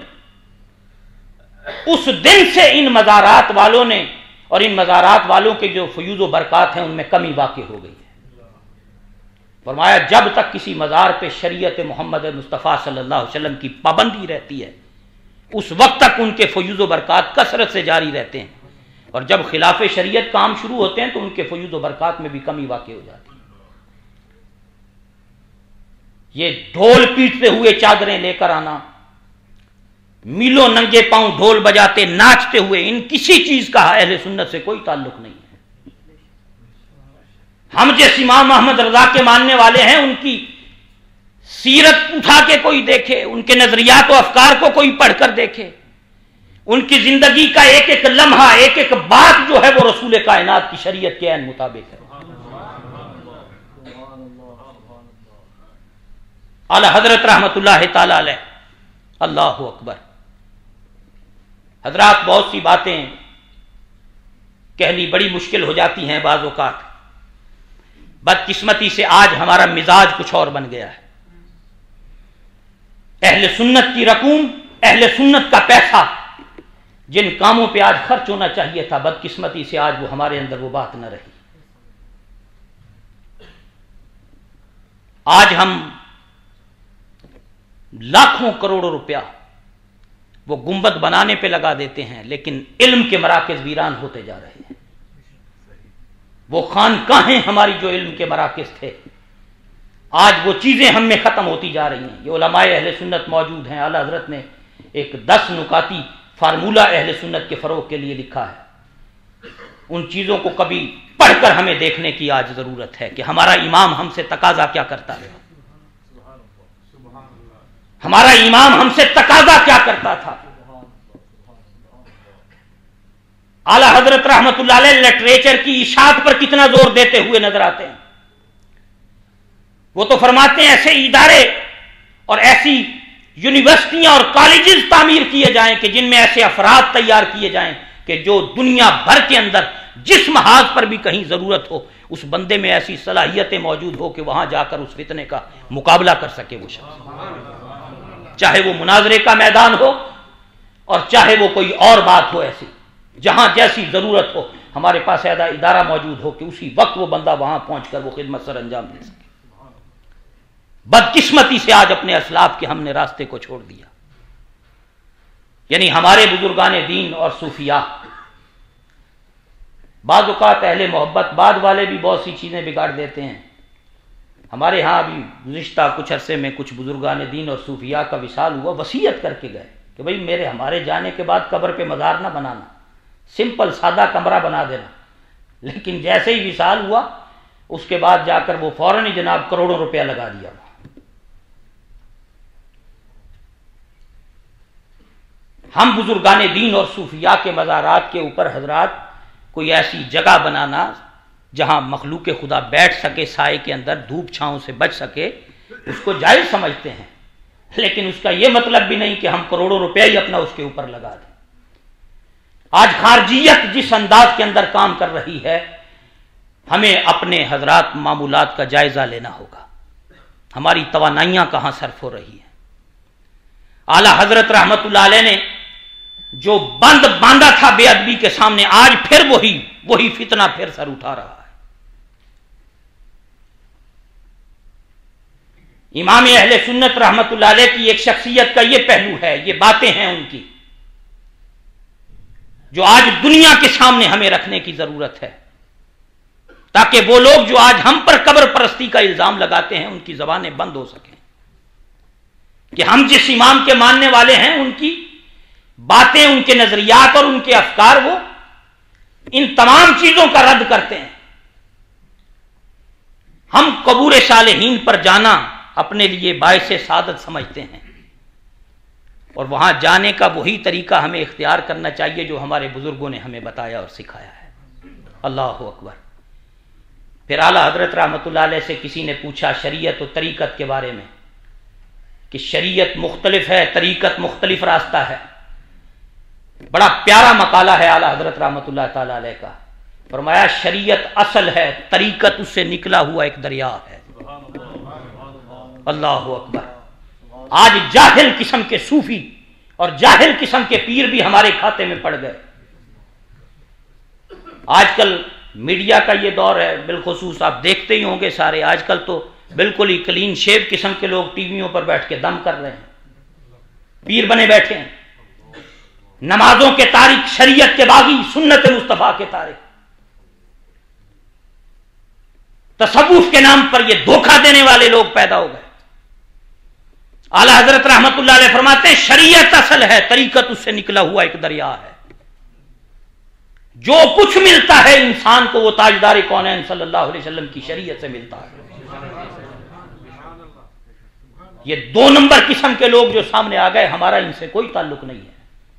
اس دن سے ان مزارات والوں نے اور ان مزارات والوں کے جو فیوز و برکات ہیں ان میں کمی واقع ہو گئی ہے۔ فرمایا جب تک کسی مزار پہ شریعت محمد مصطفیٰ صلی اللہ علیہ وسلم کی پابندی رہتی ہے اس وقت تک ان کے فیوز و برکات کثرت سے جاری رہتے ہیں، اور جب خلاف شریعت کام شروع ہوتے ہیں تو ان کے فیوز و برکات میں بھی کمی واقع ہو جاتی ہے۔ یہ ڈھول پیٹتے ہوئے چادریں لے کر آنا، میلوں ننگے پاؤں ڈھول بجاتے ناچتے ہوئے، ان کسی چیز کا اہل سنت سے کوئی تعلق نہیں ہے۔ ہم جس امام محمد رضا کے ماننے والے ہیں ان کی سیرت اٹھا کے کوئی دیکھے، ان کے نظریات و افکار کو کوئی پڑھ کر دیکھے، ان کی زندگی کا ایک ایک لمحہ ایک ایک بات جو ہے وہ رسول کائنات کی شریعت کے عین مطابق ہے۔ اعلی حضرت رحمت اللہ تعالی علیہ، اللہ اکبر۔ حضرات بہت سی باتیں کہنی بڑی مشکل ہو جاتی ہیں بعض اوقات، بدقسمتی سے آج ہمارا مزاج کچھ اور بن گیا ہے۔ اہل سنت کی رقوم، اہل سنت کا پیسہ جن کاموں پہ آج خرچ ہونا چاہیے تھا، بدقسمتی سے آج وہ ہمارے اندر وہ بات نہ رہی۔ آج ہم لاکھوں کروڑوں روپیہ وہ گنبد بنانے پہ لگا دیتے ہیں، لیکن علم کے مراکز ویران ہوتے جا رہے ہیں۔ وہ خانقاہیں ہماری جو علم کے مراکز تھے آج وہ چیزیں ہم میں ختم ہوتی جا رہی ہیں۔ یہ علماء اہل سنت موجود ہیں، اعلی حضرت نے ایک 10 نکاتی فارمولہ اہل سنت کے فروغ کے لیے لکھا ہے، ان چیزوں کو کبھی پڑھ کر ہمیں دیکھنے کی آج ضرورت ہے کہ ہمارا امام ہم سے تقاضا کیا کرتا ہے، ہمارا امام ہم سے تقاضا کیا کرتا تھا۔ اعلی حضرت رحمت اللہ علیہ لٹریچر کی اشاعت پر کتنا زور دیتے ہوئے نظر آتے ہیں۔ وہ تو فرماتے ہیں ایسے ادارے اور ایسی یونیورسٹیاں اور کالجز تعمیر کیے جائیں کہ جن میں ایسے افراد تیار کیے جائیں کہ جو دنیا بھر کے اندر جس محاذ پر بھی کہیں ضرورت ہو اس بندے میں ایسی صلاحیتیں موجود ہو کہ وہاں جا کر اس فتنے کا مقابلہ کر سکے وہ شخص، چاہے وہ مناظرے کا میدان ہو اور چاہے وہ کوئی اور بات ہو، ایسی جہاں جیسی ضرورت ہو ہمارے پاس ایسا ادارہ موجود ہو کہ اسی وقت وہ بندہ وہاں پہنچ کر وہ خدمت سر انجام دے سکے۔ بدقسمتی سے آج اپنے اسلاف کے ہم نے راستے کو چھوڑ دیا، یعنی ہمارے بزرگان دین اور صوفیاء بعض اوقات اہل محبت بعد والے بھی بہت سی چیزیں بگاڑ دیتے ہیں۔ ہمارے ہاں ابھی گزشتہ کچھ عرصے میں کچھ بزرگان دین اور صوفیاء کا وصال ہوا، وصیت کر کے گئے کہ بھئی ہمارے جانے کے بعد قبر پہ مزار نہ بنانا، سمپل سادہ کمرہ بنا دینا۔ لیکن جیسے ہی وصال ہوا اس کے بعد جا کر وہ فوراً ہی جناب کروڑوں روپیہ لگا دیا۔ ہم بزرگان دین اور صوفیاء کے مزارات کے اوپر حضرات کوئی ایسی جگہ بنانا جہاں مخلوق خدا بیٹھ سکے سائے کے اندر، دھوپ چھاؤں سے بچ سکے، اس کو جائز سمجھتے ہیں، لیکن اس کا یہ مطلب بھی نہیں کہ ہم کروڑوں روپیہ ہی اپنا اس کے اوپر لگا دیں۔ آج خارجیت جس انداز کے اندر کام کر رہی ہے، ہمیں اپنے حضرات معمولات کا جائزہ لینا ہوگا، ہماری توانائیاں کہاں صرف ہو رہی ہیں۔ اعلی حضرت رحمت اللہ علیہ نے جو بند باندھا تھا بے ادبی کے سامنے، آج پھر وہی فتنہ پھر سر اٹھا رہا ہے۔ امام اہل سنت رحمت اللہ علیہ کی ایک شخصیت کا یہ پہلو ہے، یہ باتیں ہیں ان کی جو آج دنیا کے سامنے ہمیں رکھنے کی ضرورت ہے، تاکہ وہ لوگ جو آج ہم پر قبر پرستی کا الزام لگاتے ہیں ان کی زبانیں بند ہو سکیں، کہ ہم جس امام کے ماننے والے ہیں ان کی باتیں، ان کے نظریات اور ان کے افکار وہ ان تمام چیزوں کا رد کرتے ہیں۔ ہم قبور صالحین پر جانا اپنے لیے باعث سعادت سمجھتے ہیں، اور وہاں جانے کا وہی طریقہ ہمیں اختیار کرنا چاہیے جو ہمارے بزرگوں نے ہمیں بتایا اور سکھایا ہے۔ اللہ اکبر۔ پھر اعلی حضرت رحمت اللہ علیہ سے کسی نے پوچھا شریعت و طریقت کے بارے میں، کہ شریعت مختلف ہے، طریقت مختلف راستہ ہے۔ بڑا پیارا مقالہ ہے اعلی حضرت رحمت اللہ تعالی علیہ کا، فرمایا شریعت اصل ہے، طریقت اس سے نکلا ہوا ایک دریا ہے۔ اللہ اکبر۔ آج جاہل قسم کے صوفی اور جاہل قسم کے پیر بھی ہمارے کھاتے میں پڑ گئے۔ آج کل میڈیا کا یہ دور ہے، بالخصوص آپ دیکھتے ہی ہوں گے سارے، آج کل تو بالکل ہی کلین شیو قسم کے لوگ ٹی ویوں پر بیٹھ کے دم کر رہے ہیں، پیر بنے بیٹھے ہیں، نمازوں کے تارک، شریعت کے باغی، سنت مصطفیٰ کے تارک۔ تصوف کے نام پر یہ دھوکہ دینے والے لوگ پیدا ہو گئے۔ اعلی حضرت رحمت اللہ علیہ فرماتے ہیں شریعت اصل ہے، طریقت اس سے نکلا ہوا ایک دریا ہے۔ جو کچھ ملتا ہے انسان کو وہ تاجدار کونین صلی اللہ علیہ وسلم کی شریعت سے ملتا ہے۔ یہ 2 نمبر قسم کے لوگ جو سامنے آ گئے، ہمارا ان سے کوئی تعلق نہیں ہے۔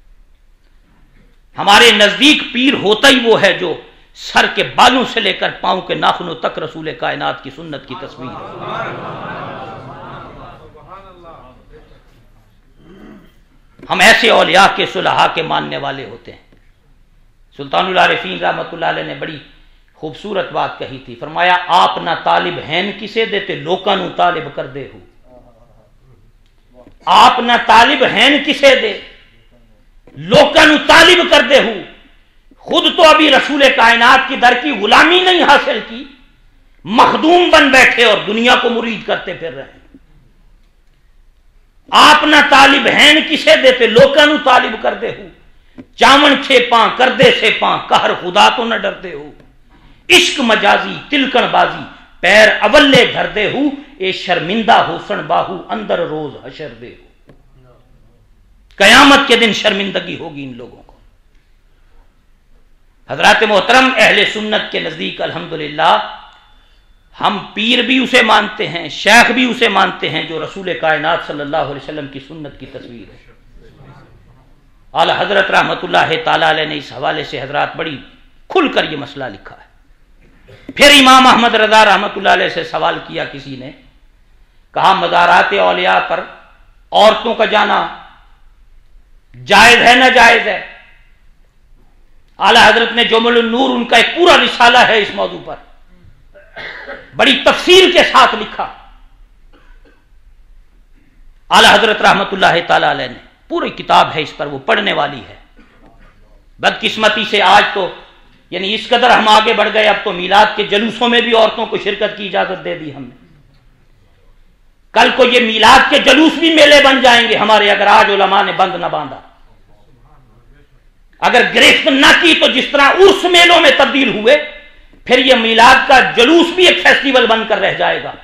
ہمارے نزدیک پیر ہوتا ہی وہ ہے جو سر کے بالوں سے لے کر پاؤں کے ناخنوں تک رسول کائنات کی سنت کی تصویر ہے۔ ہم ایسے اولیاء کے صلحاء کے ماننے والے ہوتے ہیں۔ سلطان العارفین رحمت اللہ علیہ نے بڑی خوبصورت بات کہی تھی، فرمایا آپ نہ طالب ہیں کسے دیتے لوکاں نو طالب کر دے ہو۔ آپ نہ طالب ہیں کسے دے لوکاں نو طالب کر دے ہو، خود تو ابھی رسول کائنات کی در کی غلامی نہیں حاصل کی، مخدوم بن بیٹھے اور دنیا کو مرید کرتے پھر رہے ہیں۔ آپ نہ طالب ہیں کسے دیتے لوکاں نو طالب کر دے ہو، چاون کھیپاں کردے سے پاں قہر خدا تو نہ ڈرتے ہو، عشق مجازی تلکن بازی پیر اولے گھر دے ہو، اے شرمندہ ہوسن باہو اندر روز حشر دے ہو۔ قیامت کے دن شرمندگی ہوگی ان لوگوں کو۔ حضرات محترم، اہل سنت کے نزدیک الحمدللہ ہم پیر بھی اسے مانتے ہیں، شیخ بھی اسے مانتے ہیں جو رسول کائنات صلی اللہ علیہ وسلم کی سنت کی تصویر ہے۔ اعلی حضرت رحمت اللہ تعالی علیہ نے اس حوالے سے حضرات بڑی کھل کر یہ مسئلہ لکھا ہے۔ پھر امام احمد رضا رحمت اللہ علیہ سے سوال کیا کسی نے، کہا مزارات اولیاء پر عورتوں کا جانا جائز ہے نہ جائز ہے؟ اعلی حضرت نے جمل النور، ان کا ایک پورا رسالہ ہے اس موضوع پر، بڑی تفصیل کے ساتھ لکھا۔ اعلی حضرت رحمت اللہ تعالی علیہ نے پوری کتاب ہے اس پر، وہ پڑھنے والی ہے۔ بدقسمتی سے آج تو یعنی اس قدر ہم آگے بڑھ گئے، اب تو میلاد کے جلوسوں میں بھی عورتوں کو شرکت کی اجازت دے دی ہم نے۔ کل کو یہ میلاد کے جلوس بھی میلے بن جائیں گے ہمارے، اگر آج علماء نے بند نہ باندھا، اگر گرفت نہ کی، تو جس طرح عرس میلوں میں تبدیل ہوئے، پھر یہ میلاد کا جلوس بھی ایک فیسٹیول بن کر رہ جائے گا۔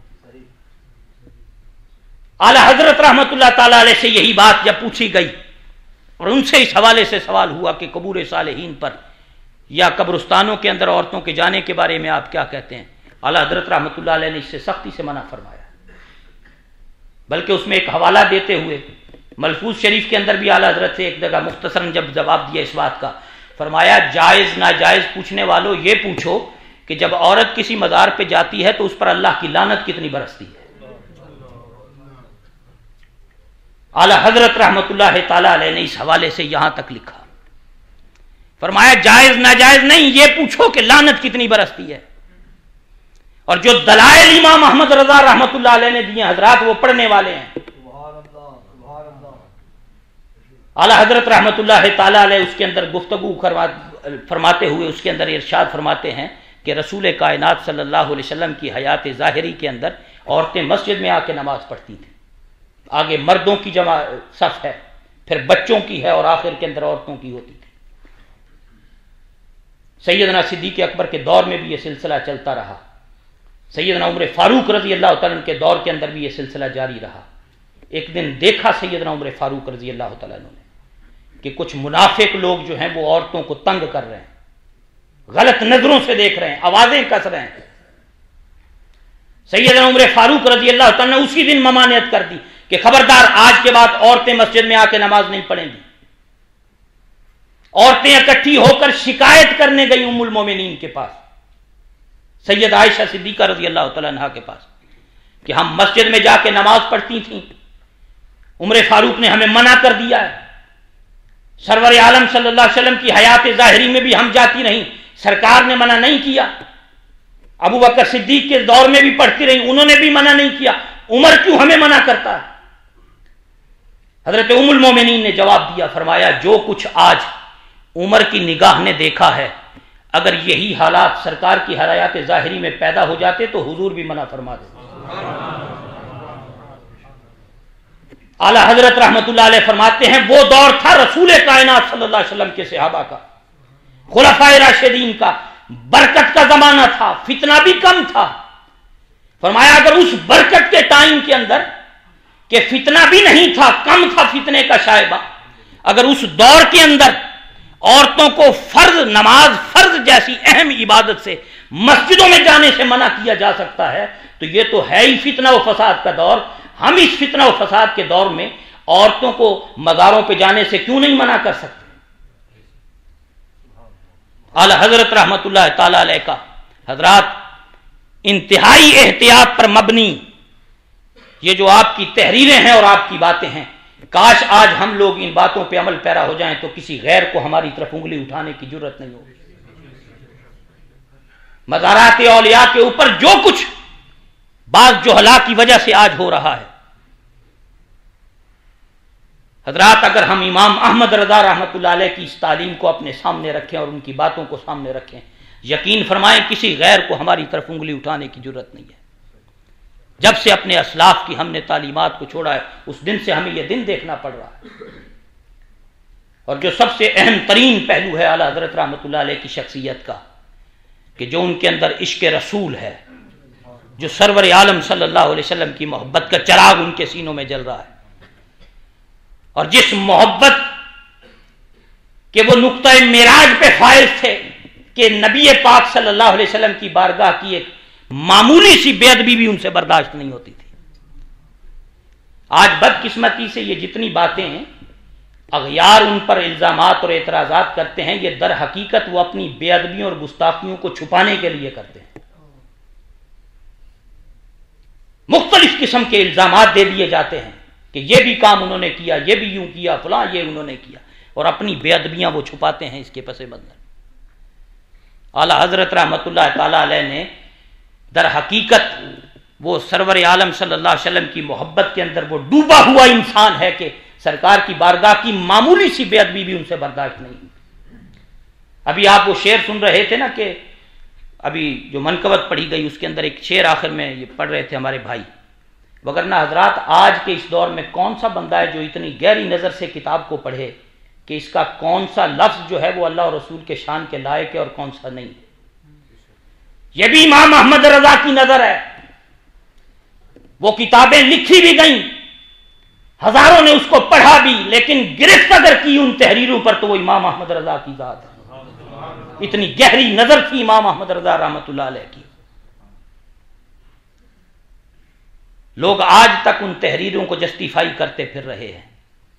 اعلی حضرت رحمت اللہ تعالی علیہ سے یہی بات جب پوچھی گئی اور ان سے اس حوالے سے سوال ہوا کہ قبور صالحین پر یا قبرستانوں کے اندر عورتوں کے جانے کے بارے میں آپ کیا کہتے ہیں، اعلی حضرت رحمت اللہ علیہ نے اس سے سختی سے منع فرمایا، بلکہ اس میں ایک حوالہ دیتے ہوئے ملفوظ شریف کے اندر بھی اعلیٰ حضرت سے ایک جگہ مختصراً جب جواب دیا اس بات کا، فرمایا جائز ناجائز پوچھنے والوں یہ پوچھو کہ جب عورت کسی مزار پہ جاتی ہے تو اس پر اللہ کی لعنت کتنی برستی ہے۔ اعلیٰ حضرت رحمت اللہ تعالی علیہ نے اس حوالے سے یہاں تک لکھا، فرمایا جائز ناجائز نہیں، یہ پوچھو کہ لعنت کتنی برستی ہے۔ اور جو دلائل امام احمد رضا رحمت اللہ علیہ نے دیے حضرات وہ پڑھنے والے ہیں۔ اعلیٰ حضرت رحمت اللہ تعالی علیہ اس کے اندر گفتگو فرماتے ہوئے اس کے اندر ارشاد فرماتے ہیں کہ رسول کائنات صلی اللہ علیہ وسلم کی حیات ظاہری کے اندر عورتیں مسجد میں آ کے نماز پڑھتی تھیں، آگے مردوں کی صف ہے، پھر بچوں کی ہے، اور آخر کے اندر عورتوں کی ہوتی تھی۔ سیدنا صدیق اکبر کے دور میں بھی یہ سلسلہ چلتا رہا، سیدنا عمر فاروق رضی اللہ تعالیٰ عنہ کے دور کے اندر بھی یہ سلسلہ جاری رہا۔ ایک دن دیکھا سیدنا عمر فاروق رضی اللہ تعالیٰ عنہ نے کہ کچھ منافق لوگ جو ہیں وہ عورتوں کو تنگ کر رہے ہیں، غلط نظروں سے دیکھ رہے ہیں، آوازیں کس رہے ہیں۔ سیدنا عمر فاروق رضی اللہ تعالیٰ نے اسی دن ممانعت کر دی کہ خبردار آج کے بعد عورتیں مسجد میں آ کے نماز نہیں پڑھیں گی۔ عورتیں اکٹھی ہو کر شکایت کرنے گئی ام المومنین کے پاس، سید عائشہ صدیقہ رضی اللہ تعالیٰ عنہا کے پاس، کہ ہم مسجد میں جا کے نماز پڑھتی تھیں، عمر فاروق نے ہمیں منع کر دیا ہے، سرور عالم صلی اللہ علیہ وسلم کی حیات ظاہری میں بھی ہم جاتی رہیں، سرکار نے منع نہیں کیا، ابو بکر صدیق کے دور میں بھی پڑھتی رہیں، انہوں نے بھی منع نہیں کیا، عمر کیوں ہمیں منع کرتا ہے؟ حضرت ام المومنین نے جواب دیا، فرمایا جو کچھ آج عمر کی نگاہ نے دیکھا ہے، اگر یہی حالات سرکار کی حیات ظاہری میں پیدا ہو جاتے تو حضور بھی منع فرما دیتے۔ اعلیٰ حضرت رحمت اللہ علیہ فرماتے ہیں وہ دور تھا رسول کائنات صلی اللہ علیہ وسلم کے صحابہ کا، خلفائے راشدین کا، برکت کا زمانہ تھا، فتنہ بھی کم تھا۔ فرمایا اگر اس برکت کے ٹائم کے اندر کہ فتنہ بھی نہیں تھا، کم تھا فتنے کا شائبہ، اگر اس دور کے اندر عورتوں کو فرض نماز، فرض جیسی اہم عبادت سے مسجدوں میں جانے سے منع کیا جا سکتا ہے تو یہ تو ہے ہی فتنہ و فساد کا دور۔ ہم اس فتنہ و فساد کے دور میں عورتوں کو مزاروں پہ جانے سے کیوں نہیں منع کر سکتے؟ اعلی حضرت رحمت اللہ تعالی علیہ کا حضرات انتہائی احتیاط پر مبنی یہ جو آپ کی تحریریں ہیں اور آپ کی باتیں ہیں، کاش آج ہم لوگ ان باتوں پہ عمل پیرا ہو جائیں تو کسی غیر کو ہماری طرف انگلی اٹھانے کی جرت نہیں ہوگی۔ مزارات اولیاء کے اوپر جو کچھ بعض جہلا کی وجہ سے آج ہو رہا ہے، حضرات اگر ہم امام احمد رضا رحمت اللہ علیہ کی اس تعلیم کو اپنے سامنے رکھیں اور ان کی باتوں کو سامنے رکھیں، یقین فرمائیں کسی غیر کو ہماری طرف انگلی اٹھانے کی جرت نہیں ہے۔ جب سے اپنے اسلاف کی ہم نے تعلیمات کو چھوڑا ہے اس دن سے ہمیں یہ دن دیکھنا پڑ رہا ہے۔ اور جو سب سے اہم ترین پہلو ہے اعلیٰ حضرت رحمت اللہ علیہ کی شخصیت کا کہ جو ان کے اندر عشق رسول ہے، جو سرور عالم صلی اللہ علیہ وسلم کی محبت کا چراغ ان کے سینوں میں جل رہا ہے، اور جس محبت کہ وہ نقطہ معراج پہ فائز تھے کہ نبی پاک صلی اللہ علیہ وسلم کی بارگاہ کی ایک معمولی سی بے ادبی بھی ان سے برداشت نہیں ہوتی تھی۔ آج بدقسمتی سے یہ جتنی باتیں ہیں اغیار ان پر الزامات اور اعتراضات کرتے ہیں، یہ در حقیقت وہ اپنی بے ادبیوں اور گستاخیوں کو چھپانے کے لیے کرتے ہیں۔ مختلف قسم کے الزامات دے دیے جاتے ہیں کہ یہ بھی کام انہوں نے کیا، یہ بھی یوں کیا، فلاں یہ انہوں نے کیا، اور اپنی بے ادبیاں وہ چھپاتے ہیں اس کے پس منظر۔ اعلیٰ حضرت رحمت اللہ تعالی علیہ نے در حقیقت وہ سرور عالم صلی اللہ علیہ وسلم کی محبت کے اندر وہ ڈوبا ہوا انسان ہے کہ سرکار کی بارگاہ کی معمولی سی بے ادبی بھی ان سے برداشت نہیں۔ ابھی آپ وہ شعر سن رہے تھے نا کہ ابھی جو منقبت پڑھی گئی اس کے اندر ایک شعر آخر میں یہ پڑھ رہے تھے ہمارے بھائی، وگرنہ حضرات آج کے اس دور میں کون سا بندہ ہے جو اتنی گہری نظر سے کتاب کو پڑھے کہ اس کا کون سا لفظ جو ہے وہ اللہ اور رسول کے شان کے لائق ہے اور کون سا نہیں۔ یہ بھی امام احمد رضا کی نظر ہے، وہ کتابیں لکھی بھی گئیں، ہزاروں نے اس کو پڑھا بھی، لیکن گرفت اگر کی ان تحریروں پر تو وہ امام احمد رضا کی ذات ہے۔ اتنی گہری نظر تھی امام احمد رضا رحمت اللہ علیہ کی۔ لوگ آج تک ان تحریروں کو جسٹیفائی کرتے پھر رہے ہیں۔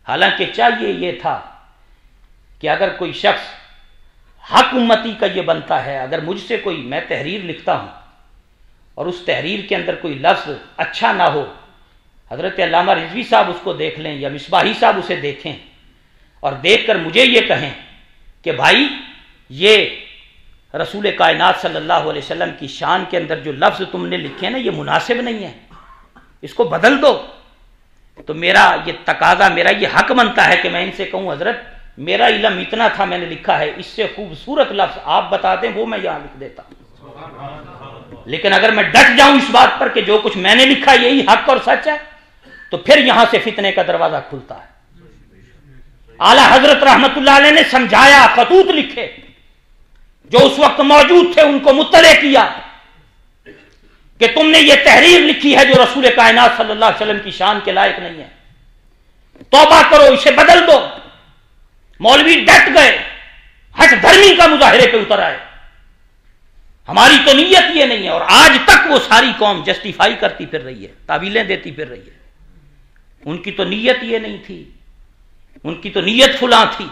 حالانکہ چاہیے یہ تھا کہ اگر کوئی شخص حق امتی کا یہ بنتا ہے، اگر مجھ سے کوئی، میں تحریر لکھتا ہوں اور اس تحریر کے اندر کوئی لفظ اچھا نہ ہو، حضرت علامہ رضوی صاحب اس کو دیکھ لیں یا مصباحی صاحب اسے دیکھیں اور دیکھ کر مجھے یہ کہیں کہ بھائی یہ رسول کائنات صلی اللہ علیہ وسلم کی شان کے اندر جو لفظ تم نے لکھے نا یہ مناسب نہیں ہے، اس کو بدل دو، تو میرا یہ تقاضا، میرا یہ حق بنتا ہے کہ میں ان سے کہوں حضرت میرا علم اتنا تھا، میں نے لکھا ہے، اس سے خوبصورت لفظ آپ بتا دیں وہ میں یہاں لکھ دیتا ہوں۔ لیکن اگر میں ڈٹ جاؤں اس بات پر کہ جو کچھ میں نے لکھا یہی حق اور سچ ہے، تو پھر یہاں سے فتنے کا دروازہ کھلتا ہے۔ اعلی حضرت رحمت اللہ علیہ نے سمجھایا، خطوط لکھے، جو اس وقت موجود تھے ان کو مطلع کیا کہ تم نے یہ تحریر لکھی ہے جو رسول کائنات صلی اللہ علیہ وسلم کی شان کے لائق نہیں ہے، توبہ کرو، اسے بدل دو۔ مولوی ڈٹ گئے، ہٹ دھرمی کا مظاہرے پہ اتر آئے، ہماری تو نیت یہ نہیں ہے، اور آج تک وہ ساری قوم جسٹیفائی کرتی پھر رہی ہے، تعویلیں دیتی پھر رہی ہے، ان کی تو نیت یہ نہیں تھی، ان کی تو نیت فلاں تھی۔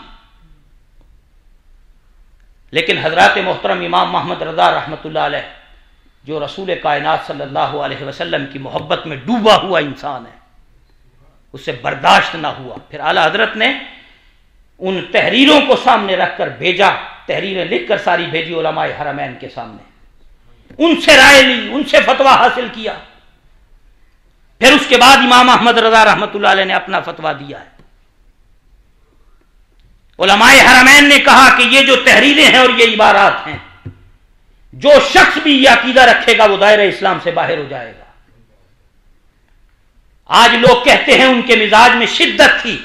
لیکن حضرات محترم امام محمد رضا رحمۃ اللہ علیہ جو رسول کائنات صلی اللہ علیہ وسلم کی محبت میں ڈوبا ہوا انسان ہے، اسے برداشت نہ ہوا، پھر اعلی حضرت نے ان تحریروں کو سامنے رکھ کر بھیجا، تحریریں لکھ کر ساری بھیجی علماء حرمین کے سامنے، ان سے رائے لی، ان سے فتویٰ حاصل کیا، پھر اس کے بعد امام احمد رضا رحمۃ اللہ علیہ نے اپنا فتویٰ دیا ہے۔ علماء حرمین نے کہا کہ یہ جو تحریریں ہیں اور یہ عبارات ہیں، جو شخص بھی یہ عقیدہ رکھے گا وہ دائرہ اسلام سے باہر ہو جائے گا۔ آج لوگ کہتے ہیں ان کے مزاج میں شدت تھی،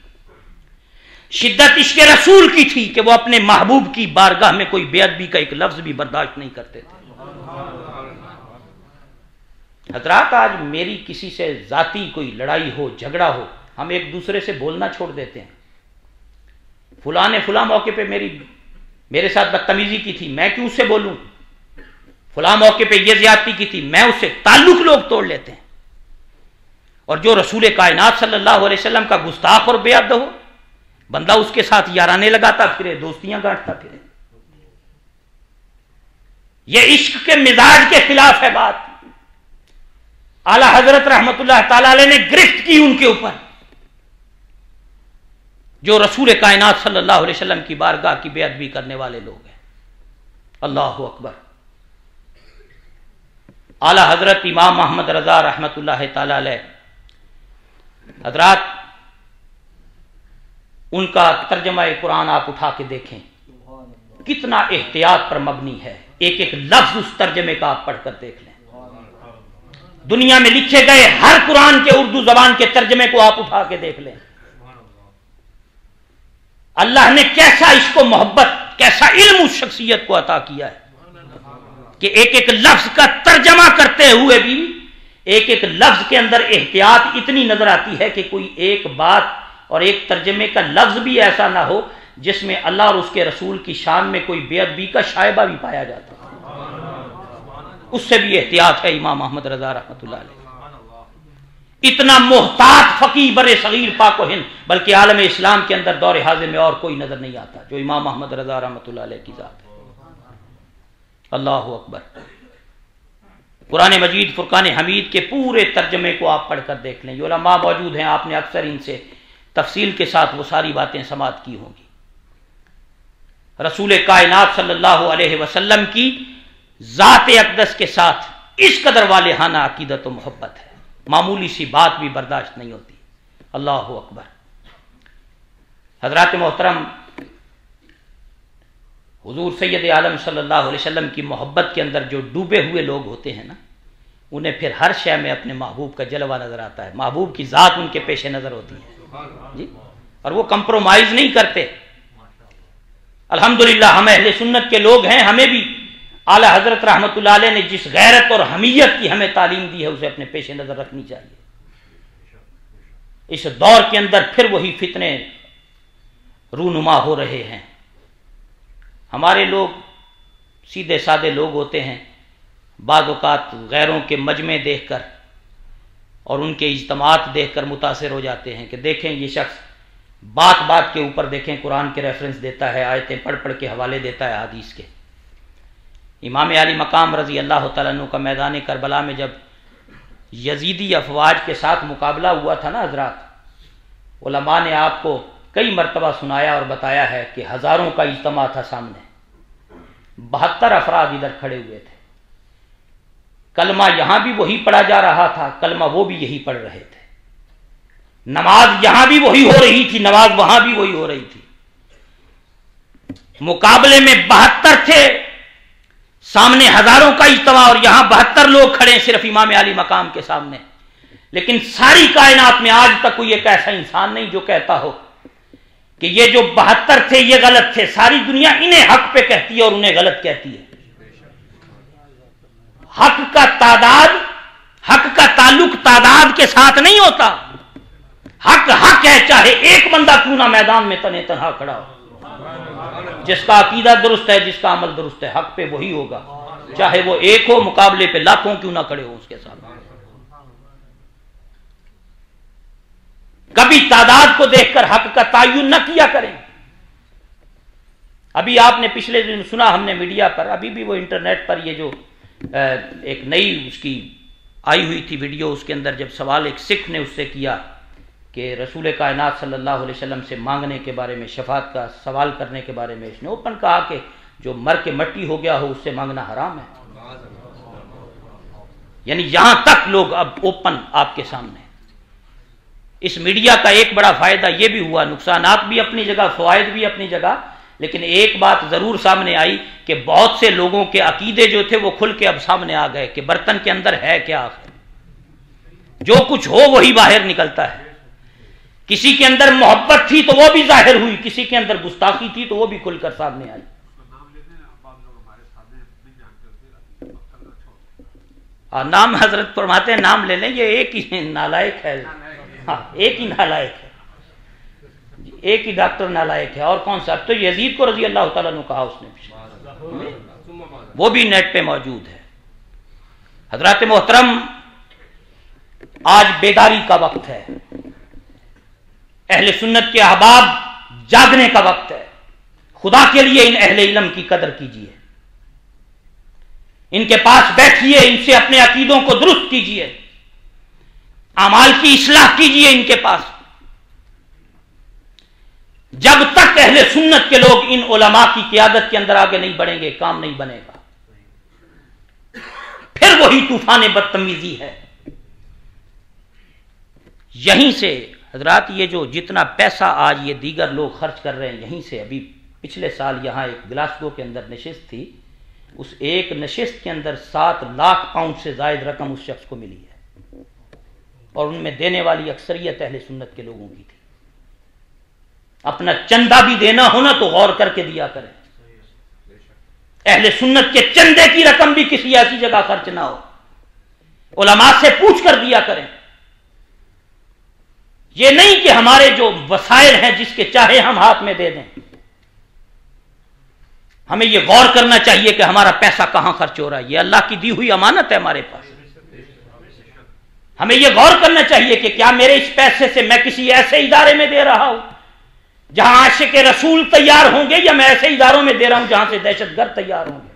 شدت عشق رسول کی تھی کہ وہ اپنے محبوب کی بارگاہ میں کوئی بے ادبی کا ایک لفظ بھی برداشت نہیں کرتے تھے۔ حضرات آج میری کسی سے ذاتی کوئی لڑائی ہو، جھگڑا ہو، ہم ایک دوسرے سے بولنا چھوڑ دیتے ہیں، فلاں نے فلاں موقع پہ میرے ساتھ بدتمیزی کی تھی، میں کیوں اس سے بولوں، فلاں موقع پہ یہ زیادتی کی تھی، میں اس سے تعلق لوگ توڑ لیتے ہیں۔ اور جو رسول کائنات صلی اللہ علیہ وسلم کا گستاخ اور بے ادب ہو، بندہ اس کے ساتھ یارانے لگاتا پھرے، دوستیاں گانٹتا پھرے، یہ عشق کے مزاج کے خلاف ہے بات۔ اعلی حضرت رحمت اللہ تعالی علیہ نے گرفت کی ان کے اوپر جو رسول کائنات صلی اللہ علیہ وسلم کی بارگاہ کی بے ادبی کرنے والے لوگ ہیں۔ اللہ اکبر۔ اعلی حضرت امام محمد رضا رحمت اللہ تعالی علیہ حضرات، ان کا ترجمہ قرآن آپ اٹھا کے دیکھیں، کتنا احتیاط پر مبنی ہے، ایک ایک لفظ اس ترجمے کا آپ پڑھ کر دیکھ لیں۔ دنیا میں لکھے گئے ہر قرآن کے اردو زبان کے ترجمے کو آپ اٹھا کے دیکھ لیں، اللہ نے کیسا اس کو محبت، کیسا علم اس شخصیت کو عطا کیا ہے کہ ایک ایک لفظ کا ترجمہ کرتے ہوئے بھی ایک ایک لفظ کے اندر احتیاط اتنی نظر آتی ہے کہ کوئی ایک بات اور ایک ترجمے کا لفظ بھی ایسا نہ ہو جس میں اللہ اور اس کے رسول کی شان میں کوئی بے ادبی کا شائبہ بھی پایا جاتا ہے، اس سے بھی احتیاط ہے امام احمد رضا رحمۃ اللہ علیہ۔ اتنا محتاط فقیہ بر صغیر پاک و ہند بلکہ عالم اسلام کے اندر دور حاضر میں اور کوئی نظر نہیں آتا جو امام احمد رضا رحمۃ اللہ علیہ کی ذات ہے۔ اللہ اکبر۔ قرآن مجید فرقان حمید کے پورے ترجمے کو آپ پڑھ کر دیکھ لیں، یہ علماء موجود ہیں، آپ نے اکثر ان سے تفصیل کے ساتھ وہ ساری باتیں سماعت کی ہوں گی۔ رسول کائنات صلی اللہ علیہ وسلم کی ذات اقدس کے ساتھ اس قدر والہانہ عقیدت و محبت ہے، معمولی سی بات بھی برداشت نہیں ہوتی۔ اللہ اکبر۔ حضرات محترم، حضور سید عالم صلی اللہ علیہ وسلم کی محبت کے اندر جو ڈوبے ہوئے لوگ ہوتے ہیں نا، انہیں پھر ہر شے میں اپنے محبوب کا جلوہ نظر آتا ہے، محبوب کی ذات ان کے پیش نظر ہوتی ہے جی، اور وہ کمپرومائز نہیں کرتے۔ الحمدللہ ہم اہل سنت کے لوگ ہیں، ہمیں بھی اعلی حضرت رحمت اللہ علیہ نے جس غیرت اور حمیت کی ہمیں تعلیم دی ہے اسے اپنے پیش نظر رکھنی چاہیے۔ اس دور کے اندر پھر وہی فتنے رونما ہو رہے ہیں۔ ہمارے لوگ سیدھے سادے لوگ ہوتے ہیں، بعض اوقات غیروں کے مجمع دیکھ کر اور ان کے اجتماعات دیکھ کر متاثر ہو جاتے ہیں کہ دیکھیں یہ شخص بات بات کے اوپر دیکھیں قرآن کے ریفرنس دیتا ہے، آیتیں پڑھ پڑھ کے حوالے دیتا ہے حدیث کے۔ امام علی مقام رضی اللہ تعالیٰ عنہ کا میدان کربلا میں جب یزیدی افواج کے ساتھ مقابلہ ہوا تھا نا حضرات، علماء نے آپ کو کئی مرتبہ سنایا اور بتایا ہے کہ ہزاروں کا اجتماع تھا سامنے، 72 افراد ادھر کھڑے ہوئے تھے، کلمہ یہاں بھی وہی پڑھا جا رہا تھا، کلمہ وہ بھی یہی پڑھ رہے تھے، نماز یہاں بھی وہی ہو رہی تھی، نماز وہاں بھی وہی ہو رہی تھی۔ مقابلے میں 72 تھے، سامنے ہزاروں کا اجتماع، اور یہاں 72 لوگ کھڑے ہیں صرف امام علی مقام کے سامنے۔ لیکن ساری کائنات میں آج تک کوئی ایک ایسا انسان نہیں جو کہتا ہو کہ یہ جو 72 تھے یہ غلط تھے، ساری دنیا انہیں حق پہ کہتی ہے اور انہیں غلط کہتی ہے۔ حق کا تعلق تعداد کے ساتھ نہیں ہوتا، حق حق ہے، چاہے ایک بندہ کیوں نہ میدان میں تنے تنہا کھڑا ہو، جس کا عقیدہ درست ہے، جس کا عمل درست ہے، حق پہ وہی ہوگا، چاہے وہ ایک ہو، مقابلے پہ لاکھوں کیوں نہ کھڑے ہو اس کے ساتھ۔ کبھی تعداد کو دیکھ کر حق کا تعین نہ کیا کریں۔ ابھی آپ نے پچھلے دن سنا ہم نے میڈیا پر، ابھی بھی وہ انٹرنیٹ پر یہ جو ایک نئی اس کی آئی ہوئی تھی ویڈیو، اس کے اندر جب سوال ایک سکھ نے اس سے کیا کہ رسول کائنات صلی اللہ علیہ وسلم سے مانگنے کے بارے میں، شفاعت کا سوال کرنے کے بارے میں، اس نے اوپن کہا کہ جو مر کے مٹی ہو گیا ہو اس سے مانگنا حرام ہے۔ یعنی یہاں تک لوگ اب اوپن آپ کے سامنے۔ اس میڈیا کا ایک بڑا فائدہ یہ بھی ہوا، نقصانات بھی اپنی جگہ، فوائد بھی اپنی جگہ، لیکن ایک بات ضرور سامنے آئی کہ بہت سے لوگوں کے عقیدے جو تھے وہ کھل کے اب سامنے آ گئے کہ برتن کے اندر ہے کیا آخر، جو کچھ ہو وہی باہر نکلتا ہے۔ کسی کے اندر محبت تھی تو وہ بھی ظاہر ہوئی، کسی کے اندر گستاخی تھی تو وہ بھی کھل کر سامنے آئی۔ نام حضرت فرماتے ہیں نام لے لیں، یہ ایک ہی نالائق ہے، ہاں ایک ہی نالائق ہے، ایک ہی ڈاکٹر نالائق ہے، اور کون سا؟ اب تو یزید کو رضی اللہ تعالیٰ نے کہا اس نے، وہ بھی نیٹ پہ موجود ہے۔ حضرات محترم، آج بیداری کا وقت ہے، اہل سنت کے احباب جاگنے کا وقت ہے۔ خدا کے لیے ان اہل علم کی قدر کیجیے، ان کے پاس بیٹھیے، ان سے اپنے عقیدوں کو درست کیجیے، اعمال کی اصلاح کیجیے ان کے پاس۔ جب تک اہل سنت کے لوگ ان علماء کی قیادت کے اندر آگے نہیں بڑھیں گے کام نہیں بنے گا، پھر وہی طوفان بدتمیزی ہے۔ یہیں سے حضرات یہ جو جتنا پیسہ آج یہ دیگر لوگ خرچ کر رہے ہیں، یہیں سے ابھی پچھلے سال یہاں ایک گلاسگو کے اندر نشست تھی، اس ایک نشست کے اندر 7 لاکھ پاؤنڈ سے زائد رقم اس شخص کو ملی ہے، اور ان میں دینے والی اکثریت اہل سنت کے لوگوں کی تھی۔ اپنا چندہ بھی دینا ہونا تو غور کر کے دیا کریں، اہل سنت کے چندے کی رقم بھی کسی ایسی جگہ خرچ نہ ہو، علماء سے پوچھ کر دیا کریں۔ یہ نہیں کہ ہمارے جو وسائل ہیں جس کے چاہے ہم ہاتھ میں دے دیں، ہمیں یہ غور کرنا چاہیے کہ ہمارا پیسہ کہاں خرچ ہو رہا ہے، یہ اللہ کی دی ہوئی امانت ہے ہمارے پاس۔ ہمیں یہ غور کرنا چاہیے کہ کیا میرے اس پیسے سے میں کسی ایسے ادارے میں دے رہا ہوں جہاں عاشق رسول تیار ہوں گے، یا میں ایسے اداروں میں دے رہا ہوں جہاں سے دہشت گرد تیار ہوں گے۔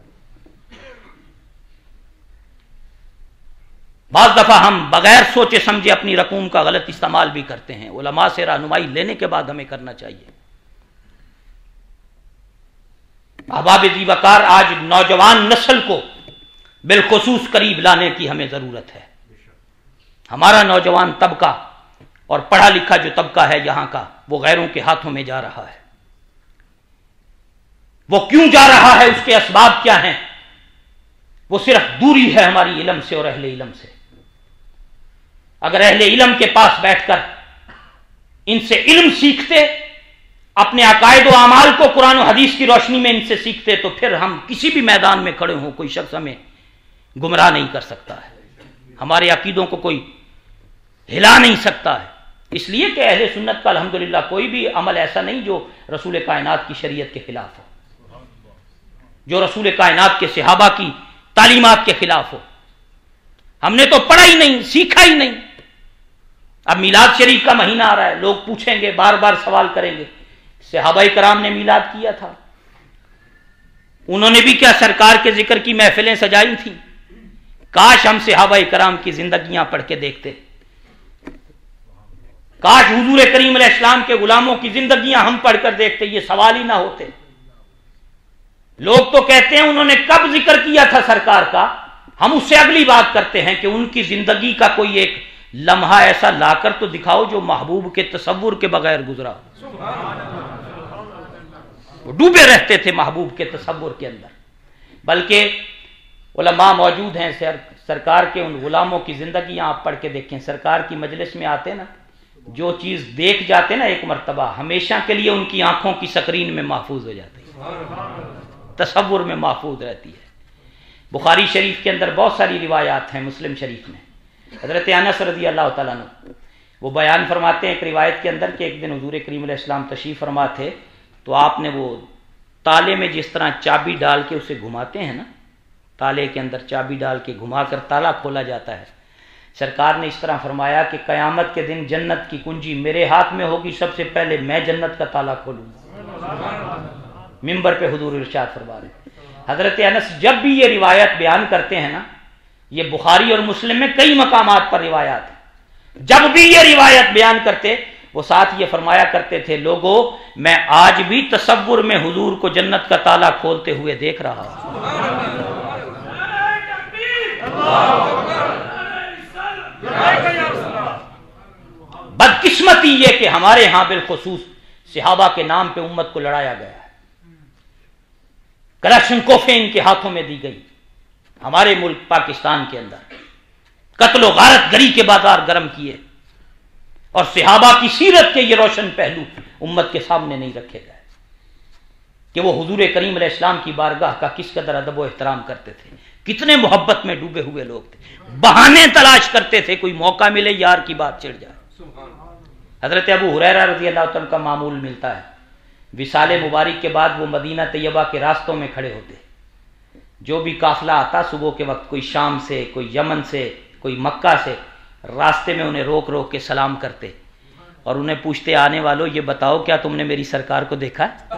بعض دفعہ ہم بغیر سوچے سمجھے اپنی رقوم کا غلط استعمال بھی کرتے ہیں، علماء سے رہنمائی لینے کے بعد ہمیں کرنا چاہیے۔ احباب ذی وقار، آج نوجوان نسل کو بالخصوص قریب لانے کی ہمیں ضرورت ہے۔ ہمارا نوجوان طبقہ اور پڑھا لکھا جو طبقہ ہے یہاں کا، وہ غیروں کے ہاتھوں میں جا رہا ہے۔ وہ کیوں جا رہا ہے، اس کے اسباب کیا ہیں؟ وہ صرف دوری ہے ہماری علم سے اور اہل علم سے۔ اگر اہل علم کے پاس بیٹھ کر ان سے علم سیکھتے، اپنے عقائد و اعمال کو قرآن و حدیث کی روشنی میں ان سے سیکھتے، تو پھر ہم کسی بھی میدان میں کھڑے ہوں کوئی شخص ہمیں گمراہ نہیں کر سکتا ہے، ہمارے عقیدوں کو کوئی ہلا نہیں سکتا ہے۔ اس لیے کہ اہل سنت کا الحمدللہ کوئی بھی عمل ایسا نہیں جو رسول کائنات کی شریعت کے خلاف ہو، جو رسول کائنات کے صحابہ کی تعلیمات کے خلاف ہو۔ ہم نے تو پڑھا ہی نہیں، سیکھا ہی نہیں۔ اب میلاد شریف کا مہینہ آ رہا ہے، لوگ پوچھیں گے، بار بار سوال کریں گے، صحابہ کرام نے میلاد کیا تھا، انہوں نے بھی کیا سرکار کے ذکر کی محفلیں سجائی تھیں؟ کاش ہم صحابہ کرام کی زندگیاں پڑھ کے دیکھتے، کاش حضور کریم علیہ السلام کے غلاموں کی زندگیاں ہم پڑھ کر دیکھتے، یہ سوال ہی نہ ہوتے۔ لوگ تو کہتے ہیں انہوں نے کب ذکر کیا تھا سرکار کا، ہم اس سے اگلی بات کرتے ہیں کہ ان کی زندگی کا کوئی ایک لمحہ ایسا لا کر تو دکھاؤ جو محبوب کے تصور کے بغیر گزرا ہو۔ وہ ڈوبے رہتے تھے محبوب کے تصور کے اندر، بلکہ علماء موجود ہیں، سرکار کے ان غلاموں کی زندگیاں آپ پڑھ کے دیکھیں، سرکار کی مجلس میں آتے نا، جو چیز دیکھ جاتے نا ایک مرتبہ، ہمیشہ کے لیے ان کی آنکھوں کی سکرین میں محفوظ ہو جاتی ہے، تصور میں محفوظ رہتی ہے۔ بخاری شریف کے اندر بہت ساری روایات ہیں، مسلم شریف میں حضرت انس رضی اللہ تعالیٰ عنہ وہ بیان فرماتے ہیں ایک روایت کے اندر کہ ایک دن حضور کریم علیہ السلام تشریف فرما تھے، تو آپ نے وہ تالے میں جس طرح چابی ڈال کے اسے گھماتے ہیں نا، تالے کے اندر چابی ڈال کے گھما کر تالا کھولا جاتا ہے، سرکار نے اس طرح فرمایا کہ قیامت کے دن جنت کی کنجی میرے ہاتھ میں ہوگی، سب سے پہلے میں جنت کا تالا کھولوں گا۔ ممبر پہ حضور ارشاد فرما رہے ہیں۔ حضرت انس جب بھی یہ روایت بیان کرتے ہیں نا، یہ بخاری اور مسلم میں کئی مقامات پر روایات ہیں، جب بھی یہ روایت بیان کرتے وہ ساتھ یہ فرمایا کرتے تھے، لوگو میں آج بھی تصور میں حضور کو جنت کا تالا کھولتے ہوئے دیکھ رہا ہوں۔ بدقسمتی یہ کہ ہمارے ہاں بالخصوص صحابہ کے نام پہ امت کو لڑایا گیا ہے، کلاشنکوفیں ان کے ہاتھوں میں دی گئی، ہمارے ملک پاکستان کے اندر قتل و غارت گری کے بازار گرم کیے، اور صحابہ کی سیرت کے یہ روشن پہلو امت کے سامنے نہیں رکھے گئے کہ وہ حضور کریم علیہ السلام کی بارگاہ کا کس قدر ادب و احترام کرتے تھے، کتنے محبت میں ڈوبے ہوئے لوگ تھے، بہانے تلاش کرتے تھے کوئی موقع ملے یار کی بات چھڑ جائے۔ حضرت ابو ہریرہ رضی اللہ عنہ کا معمول ملتا ہے، وصال مبارک کے بعد وہ مدینہ طیبہ کے راستوں میں کھڑے ہوتے، جو بھی قافلہ آتا صبح کے وقت، کوئی شام سے، کوئی یمن سے، کوئی مکہ سے، راستے میں انہیں روک روک کے سلام کرتے اور انہیں پوچھتے، آنے والوں یہ بتاؤ کیا تم نے میری سرکار کو دیکھا ہے؟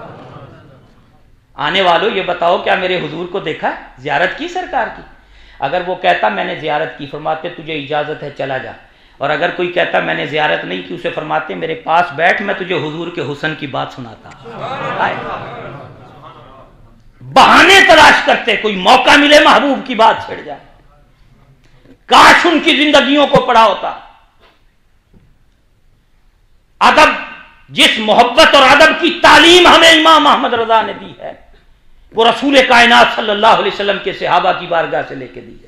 آنے والوں یہ بتاؤ کیا میرے حضور کو دیکھا ہے، زیارت کی سرکار کی؟ اگر وہ کہتا میں نے زیارت کی، فرماتے تجھے اجازت ہے چلا جا، اور اگر کوئی کہتا میں نے زیارت نہیں کی، اسے فرماتے میرے پاس بیٹھ، میں تجھے حضور کے حسن کی بات سناتا۔ بہانے تلاش کرتے، کوئی موقع ملے محبوب کی بات چھڑ جائے، کاش ان کی زندگیوں کو پڑھا ہوتا۔ ادب، جس محبت اور ادب کی تعلیم ہمیں امام احمد رضا نے دی ہے، وہ رسول کائنات صلی اللہ علیہ وسلم کے صحابہ کی بارگاہ سے لے کے دی ہے۔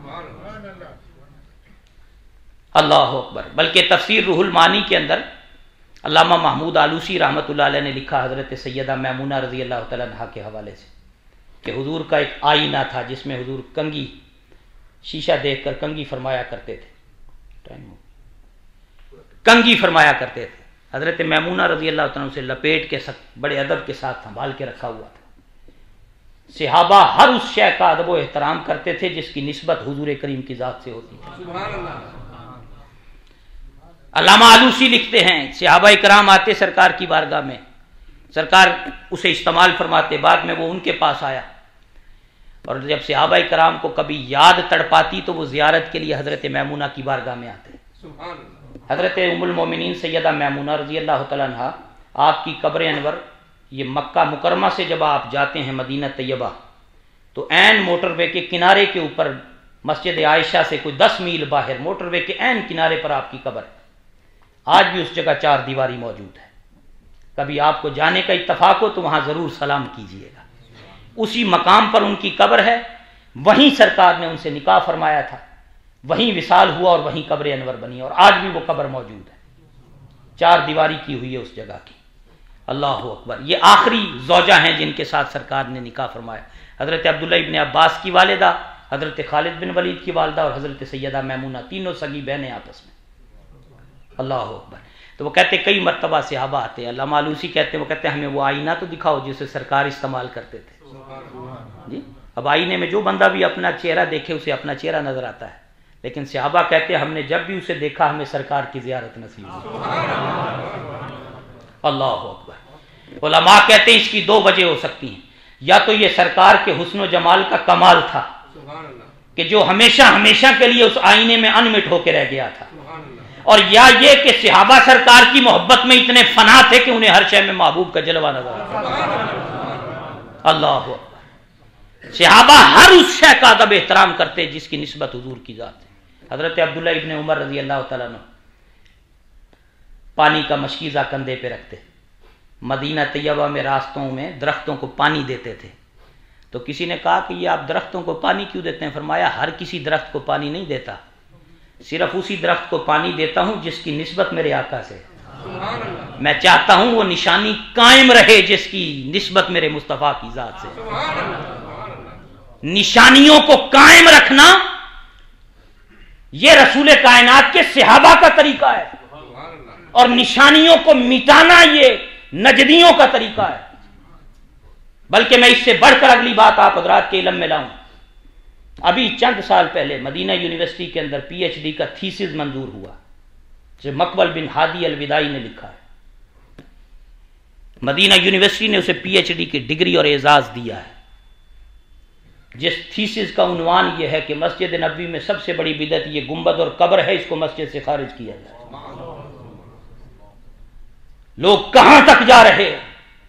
اللہ اکبر۔ بلکہ تفسیر روح المعانی کے اندر علامہ محمود آلوسی رحمۃ اللہ علیہ نے لکھا حضرت سیدہ میمونہ رضی اللہ تعالیٰ عنہا کے حوالے سے کہ حضور کا ایک آئینہ تھا جس میں حضور کنگھی، شیشہ دیکھ کر کنگھی فرمایا کرتے تھے، کنگھی فرمایا کرتے تھے۔ حضرت میمونہ رضی اللہ تعالیٰ عنہ سے لپیٹ کے بڑے ادب کے ساتھ سنبھال کے رکھا ہوا تھا۔ صحابہ ہر اس شے کا ادب و احترام کرتے تھے جس کی نسبت حضور کریم کی ذات سے ہوتی ہے۔ علامہ آلوسی لکھتے ہیں صحابہ کرام آتے سرکار کی بارگاہ میں، سرکار اسے استعمال فرماتے، بعد میں وہ ان کے پاس آیا، اور جب صحابہ کرام کو کبھی یاد تڑپاتی تو وہ زیارت کے لیے حضرت میمونہ کی بارگاہ میں آتے۔ حضرت ام المومنین سیدہ میمونہ رضی اللہ تعالیٰ عنہا، آپ کی قبر انور یہ مکہ مکرمہ سے جب آپ جاتے ہیں مدینہ طیبہ تو عین موٹر وے کے کنارے کے اوپر، مسجد عائشہ سے کوئی 10 میل باہر موٹر وے کے عین کنارے پر آپ کی قبر ہے۔ آج بھی اس جگہ 4 دیواری موجود ہے، کبھی آپ کو جانے کا اتفاق ہو تو وہاں ضرور سلام کیجئے گا۔ اسی مقام پر ان کی قبر ہے، وہیں سرکار نے ان سے نکاح فرمایا تھا، وہیں وصال ہوا اور وہیں قبر انور بنی، اور آج بھی وہ قبر موجود ہے، 4 دیواری کی ہوئی ہے اس جگہ کی۔ اللہ اکبر۔ یہ آخری زوجہ ہیں جن کے ساتھ سرکار نے نکاح فرمایا، حضرت عبداللہ ابن عباس کی والدہ، حضرت خالد بن ولید کی والدہ اور حضرت سیدہ میمونہ، تینوں سگی بہنیں آپس میں۔ اللہ اکبر۔ تو وہ کہتے کئی مرتبہ صحابہ آتے، علامہ آلوسی کہتے وہ کہتے ہمیں وہ آئینہ تو دکھاؤ جسے سرکار استعمال کرتے تھے۔ جی اب آئینے میں جو بندہ بھی اپنا چہرہ دیکھے اسے اپنا چہرہ نظر آتا ہے، لیکن صحابہ کہتے ہیں ہم نے جب بھی اسے دیکھا ہمیں سرکار کی زیارت نصیب ہوئی۔ اللہ اکبر۔ علماء کہتے ہیں اس کی دو وجہ ہو سکتی ہیں، یا تو یہ سرکار کے حسن و جمال کا کمال تھا کہ جو ہمیشہ ہمیشہ کے لیے اس آئینے میں انمٹ ہو کے رہ گیا تھا، اور یا یہ کہ صحابہ سرکار کی محبت میں اتنے فنا تھے کہ انہیں ہر شے میں محبوب کا جلوہ نظر آتا۔ اللہ اکبر۔ صحابہ ہر اس شے کا ادب احترام کرتے جس کی نسبت حضور کی ذات ہے۔ حضرت عبداللہ ابن عمر رضی اللہ تعالیٰ عنہ پانی کا مشکیزہ کندھے پہ رکھتے، مدینہ طیبہ میں راستوں میں درختوں کو پانی دیتے تھے، تو کسی نے کہا کہ یہ آپ درختوں کو پانی کیوں دیتے ہیں؟ فرمایا ہر کسی درخت کو پانی نہیں دیتا، صرف اسی درخت کو پانی دیتا ہوں جس کی نسبت میرے آقا سے، میں چاہتا ہوں وہ نشانی قائم رہے جس کی نسبت میرے مصطفیٰ کی ذات سے۔ نشانیوں کو قائم رکھنا یہ رسول کائنات کے صحابہ کا طریقہ ہے، اور نشانیوں کو مٹانا یہ نجدیوں کا طریقہ ہے۔ بلکہ میں اس سے بڑھ کر اگلی بات آپ حضرات کے علم میں لاؤں۔ ابھی چند سال پہلے مدینہ یونیورسٹی کے اندر پی ایچ ڈی کا تھیسس منظور ہوا جو مقبل بن ہادی الوداعی نے لکھا ہے۔ مدینہ یونیورسٹی نے اسے پی ایچ ڈی کی ڈگری اور اعزاز دیا ہے، جس تھیسس کا عنوان یہ ہے کہ مسجد نبوی میں سب سے بڑی بدعت یہ گنبد اور قبر ہے، اس کو مسجد سے خارج کیا جائے۔ لوگ کہاں تک جا رہے ہیں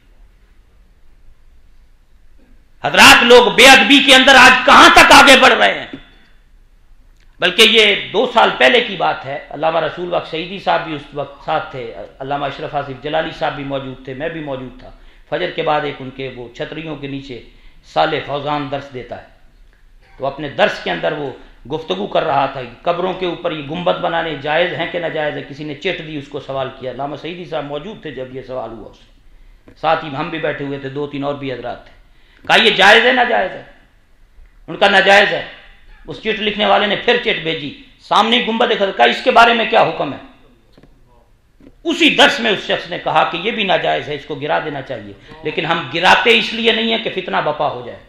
حضرات، لوگ بے ادبی کے اندر آج کہاں تک آگے بڑھ رہے ہیں۔ بلکہ یہ 2 سال پہلے کی بات ہے، علامہ رسول بخش سعیدی صاحب بھی اس وقت ساتھ تھے، علامہ اشرف آصف جلالی صاحب بھی موجود تھے، میں بھی موجود تھا۔ فجر کے بعد ایک ان کے وہ چھتریوں کے نیچے صالح فوزان درس دیتا ہے، تو اپنے درس کے اندر وہ گفتگو کر رہا تھا کہ قبروں کے اوپر یہ گنبد بنانے جائز ہیں کہ ناجائز ہے۔ کسی نے چٹ دی، اس کو سوال کیا، علامہ سعیدی صاحب موجود تھے جب یہ سوال ہوا، اس سے ساتھ ہی ہم بھی بیٹھے ہوئے تھے، 2-3 اور بھی حضرات تھے۔ کہا یہ جائز ہے ناجائز ہے؟ ان کا ناجائز ہے۔ اس چٹ لکھنے والے نے پھر چٹ بھیجی، سامنے گنبد دیکھا، کہا اس کے بارے میں کیا حکم ہے؟ اسی درس میں اس شخص نے کہا کہ یہ بھی ناجائز ہے، اس کو گرا دینا چاہیے، لیکن ہم گراتے اس لیے نہیں ہے کہ فتنہ بپا ہو جائے گا۔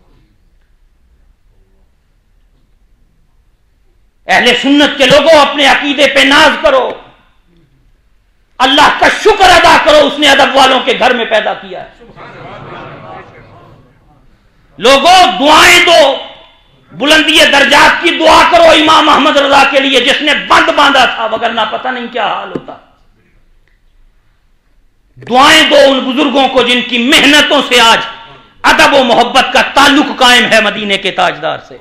اہل سنت کے لوگوں اپنے عقیدے پہ ناز کرو، اللہ کا شکر ادا کرو، اس نے ادب والوں کے گھر میں پیدا کیا ہے۔ لوگوں دعائیں دو، بلندی درجات کی دعا کرو امام احمد رضا کے لیے جس نے بند باندھا تھا، وگرنہ پتہ نہیں کیا حال ہوتا۔ دعائیں دو ان بزرگوں کو جن کی محنتوں سے آج ادب و محبت کا تعلق قائم ہے مدینے کے تاجدار سے۔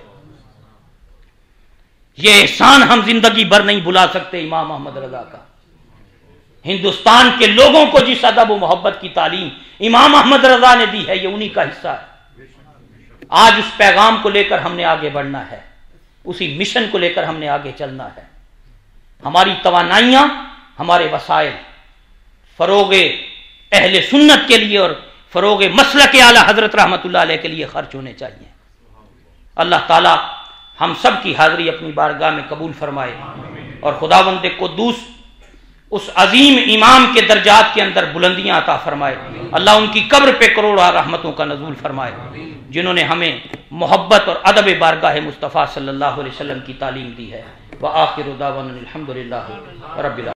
یہ احسان ہم زندگی بھر نہیں بھلا سکتے امام احمد رضا کا۔ ہندوستان کے لوگوں کو جس ادب و محبت کی تعلیم امام احمد رضا نے دی ہے، یہ انہی کا حصہ ہے۔ آج اس پیغام کو لے کر ہم نے آگے بڑھنا ہے، اسی مشن کو لے کر ہم نے آگے چلنا ہے۔ ہماری توانائیاں، ہمارے وسائل فروغ اہل سنت کے لیے اور فروغ مسلک اعلی حضرت رحمت اللہ علیہ کے لیے خرچ ہونے چاہیے۔ اللہ تعالی ہم سب کی حاضری اپنی بارگاہ میں قبول فرمائے، اور خداوند قدوس اس عظیم امام کے درجات کے اندر بلندیاں عطا فرمائے۔ اللہ ان کی قبر پہ کروڑا رحمتوں کا نزول فرمائے، جنہوں نے ہمیں محبت اور ادب بارگاہ مصطفیٰ صلی اللہ علیہ وسلم کی تعلیم دی ہے۔ وآخر دعوانا الحمدللہ رب العالمین۔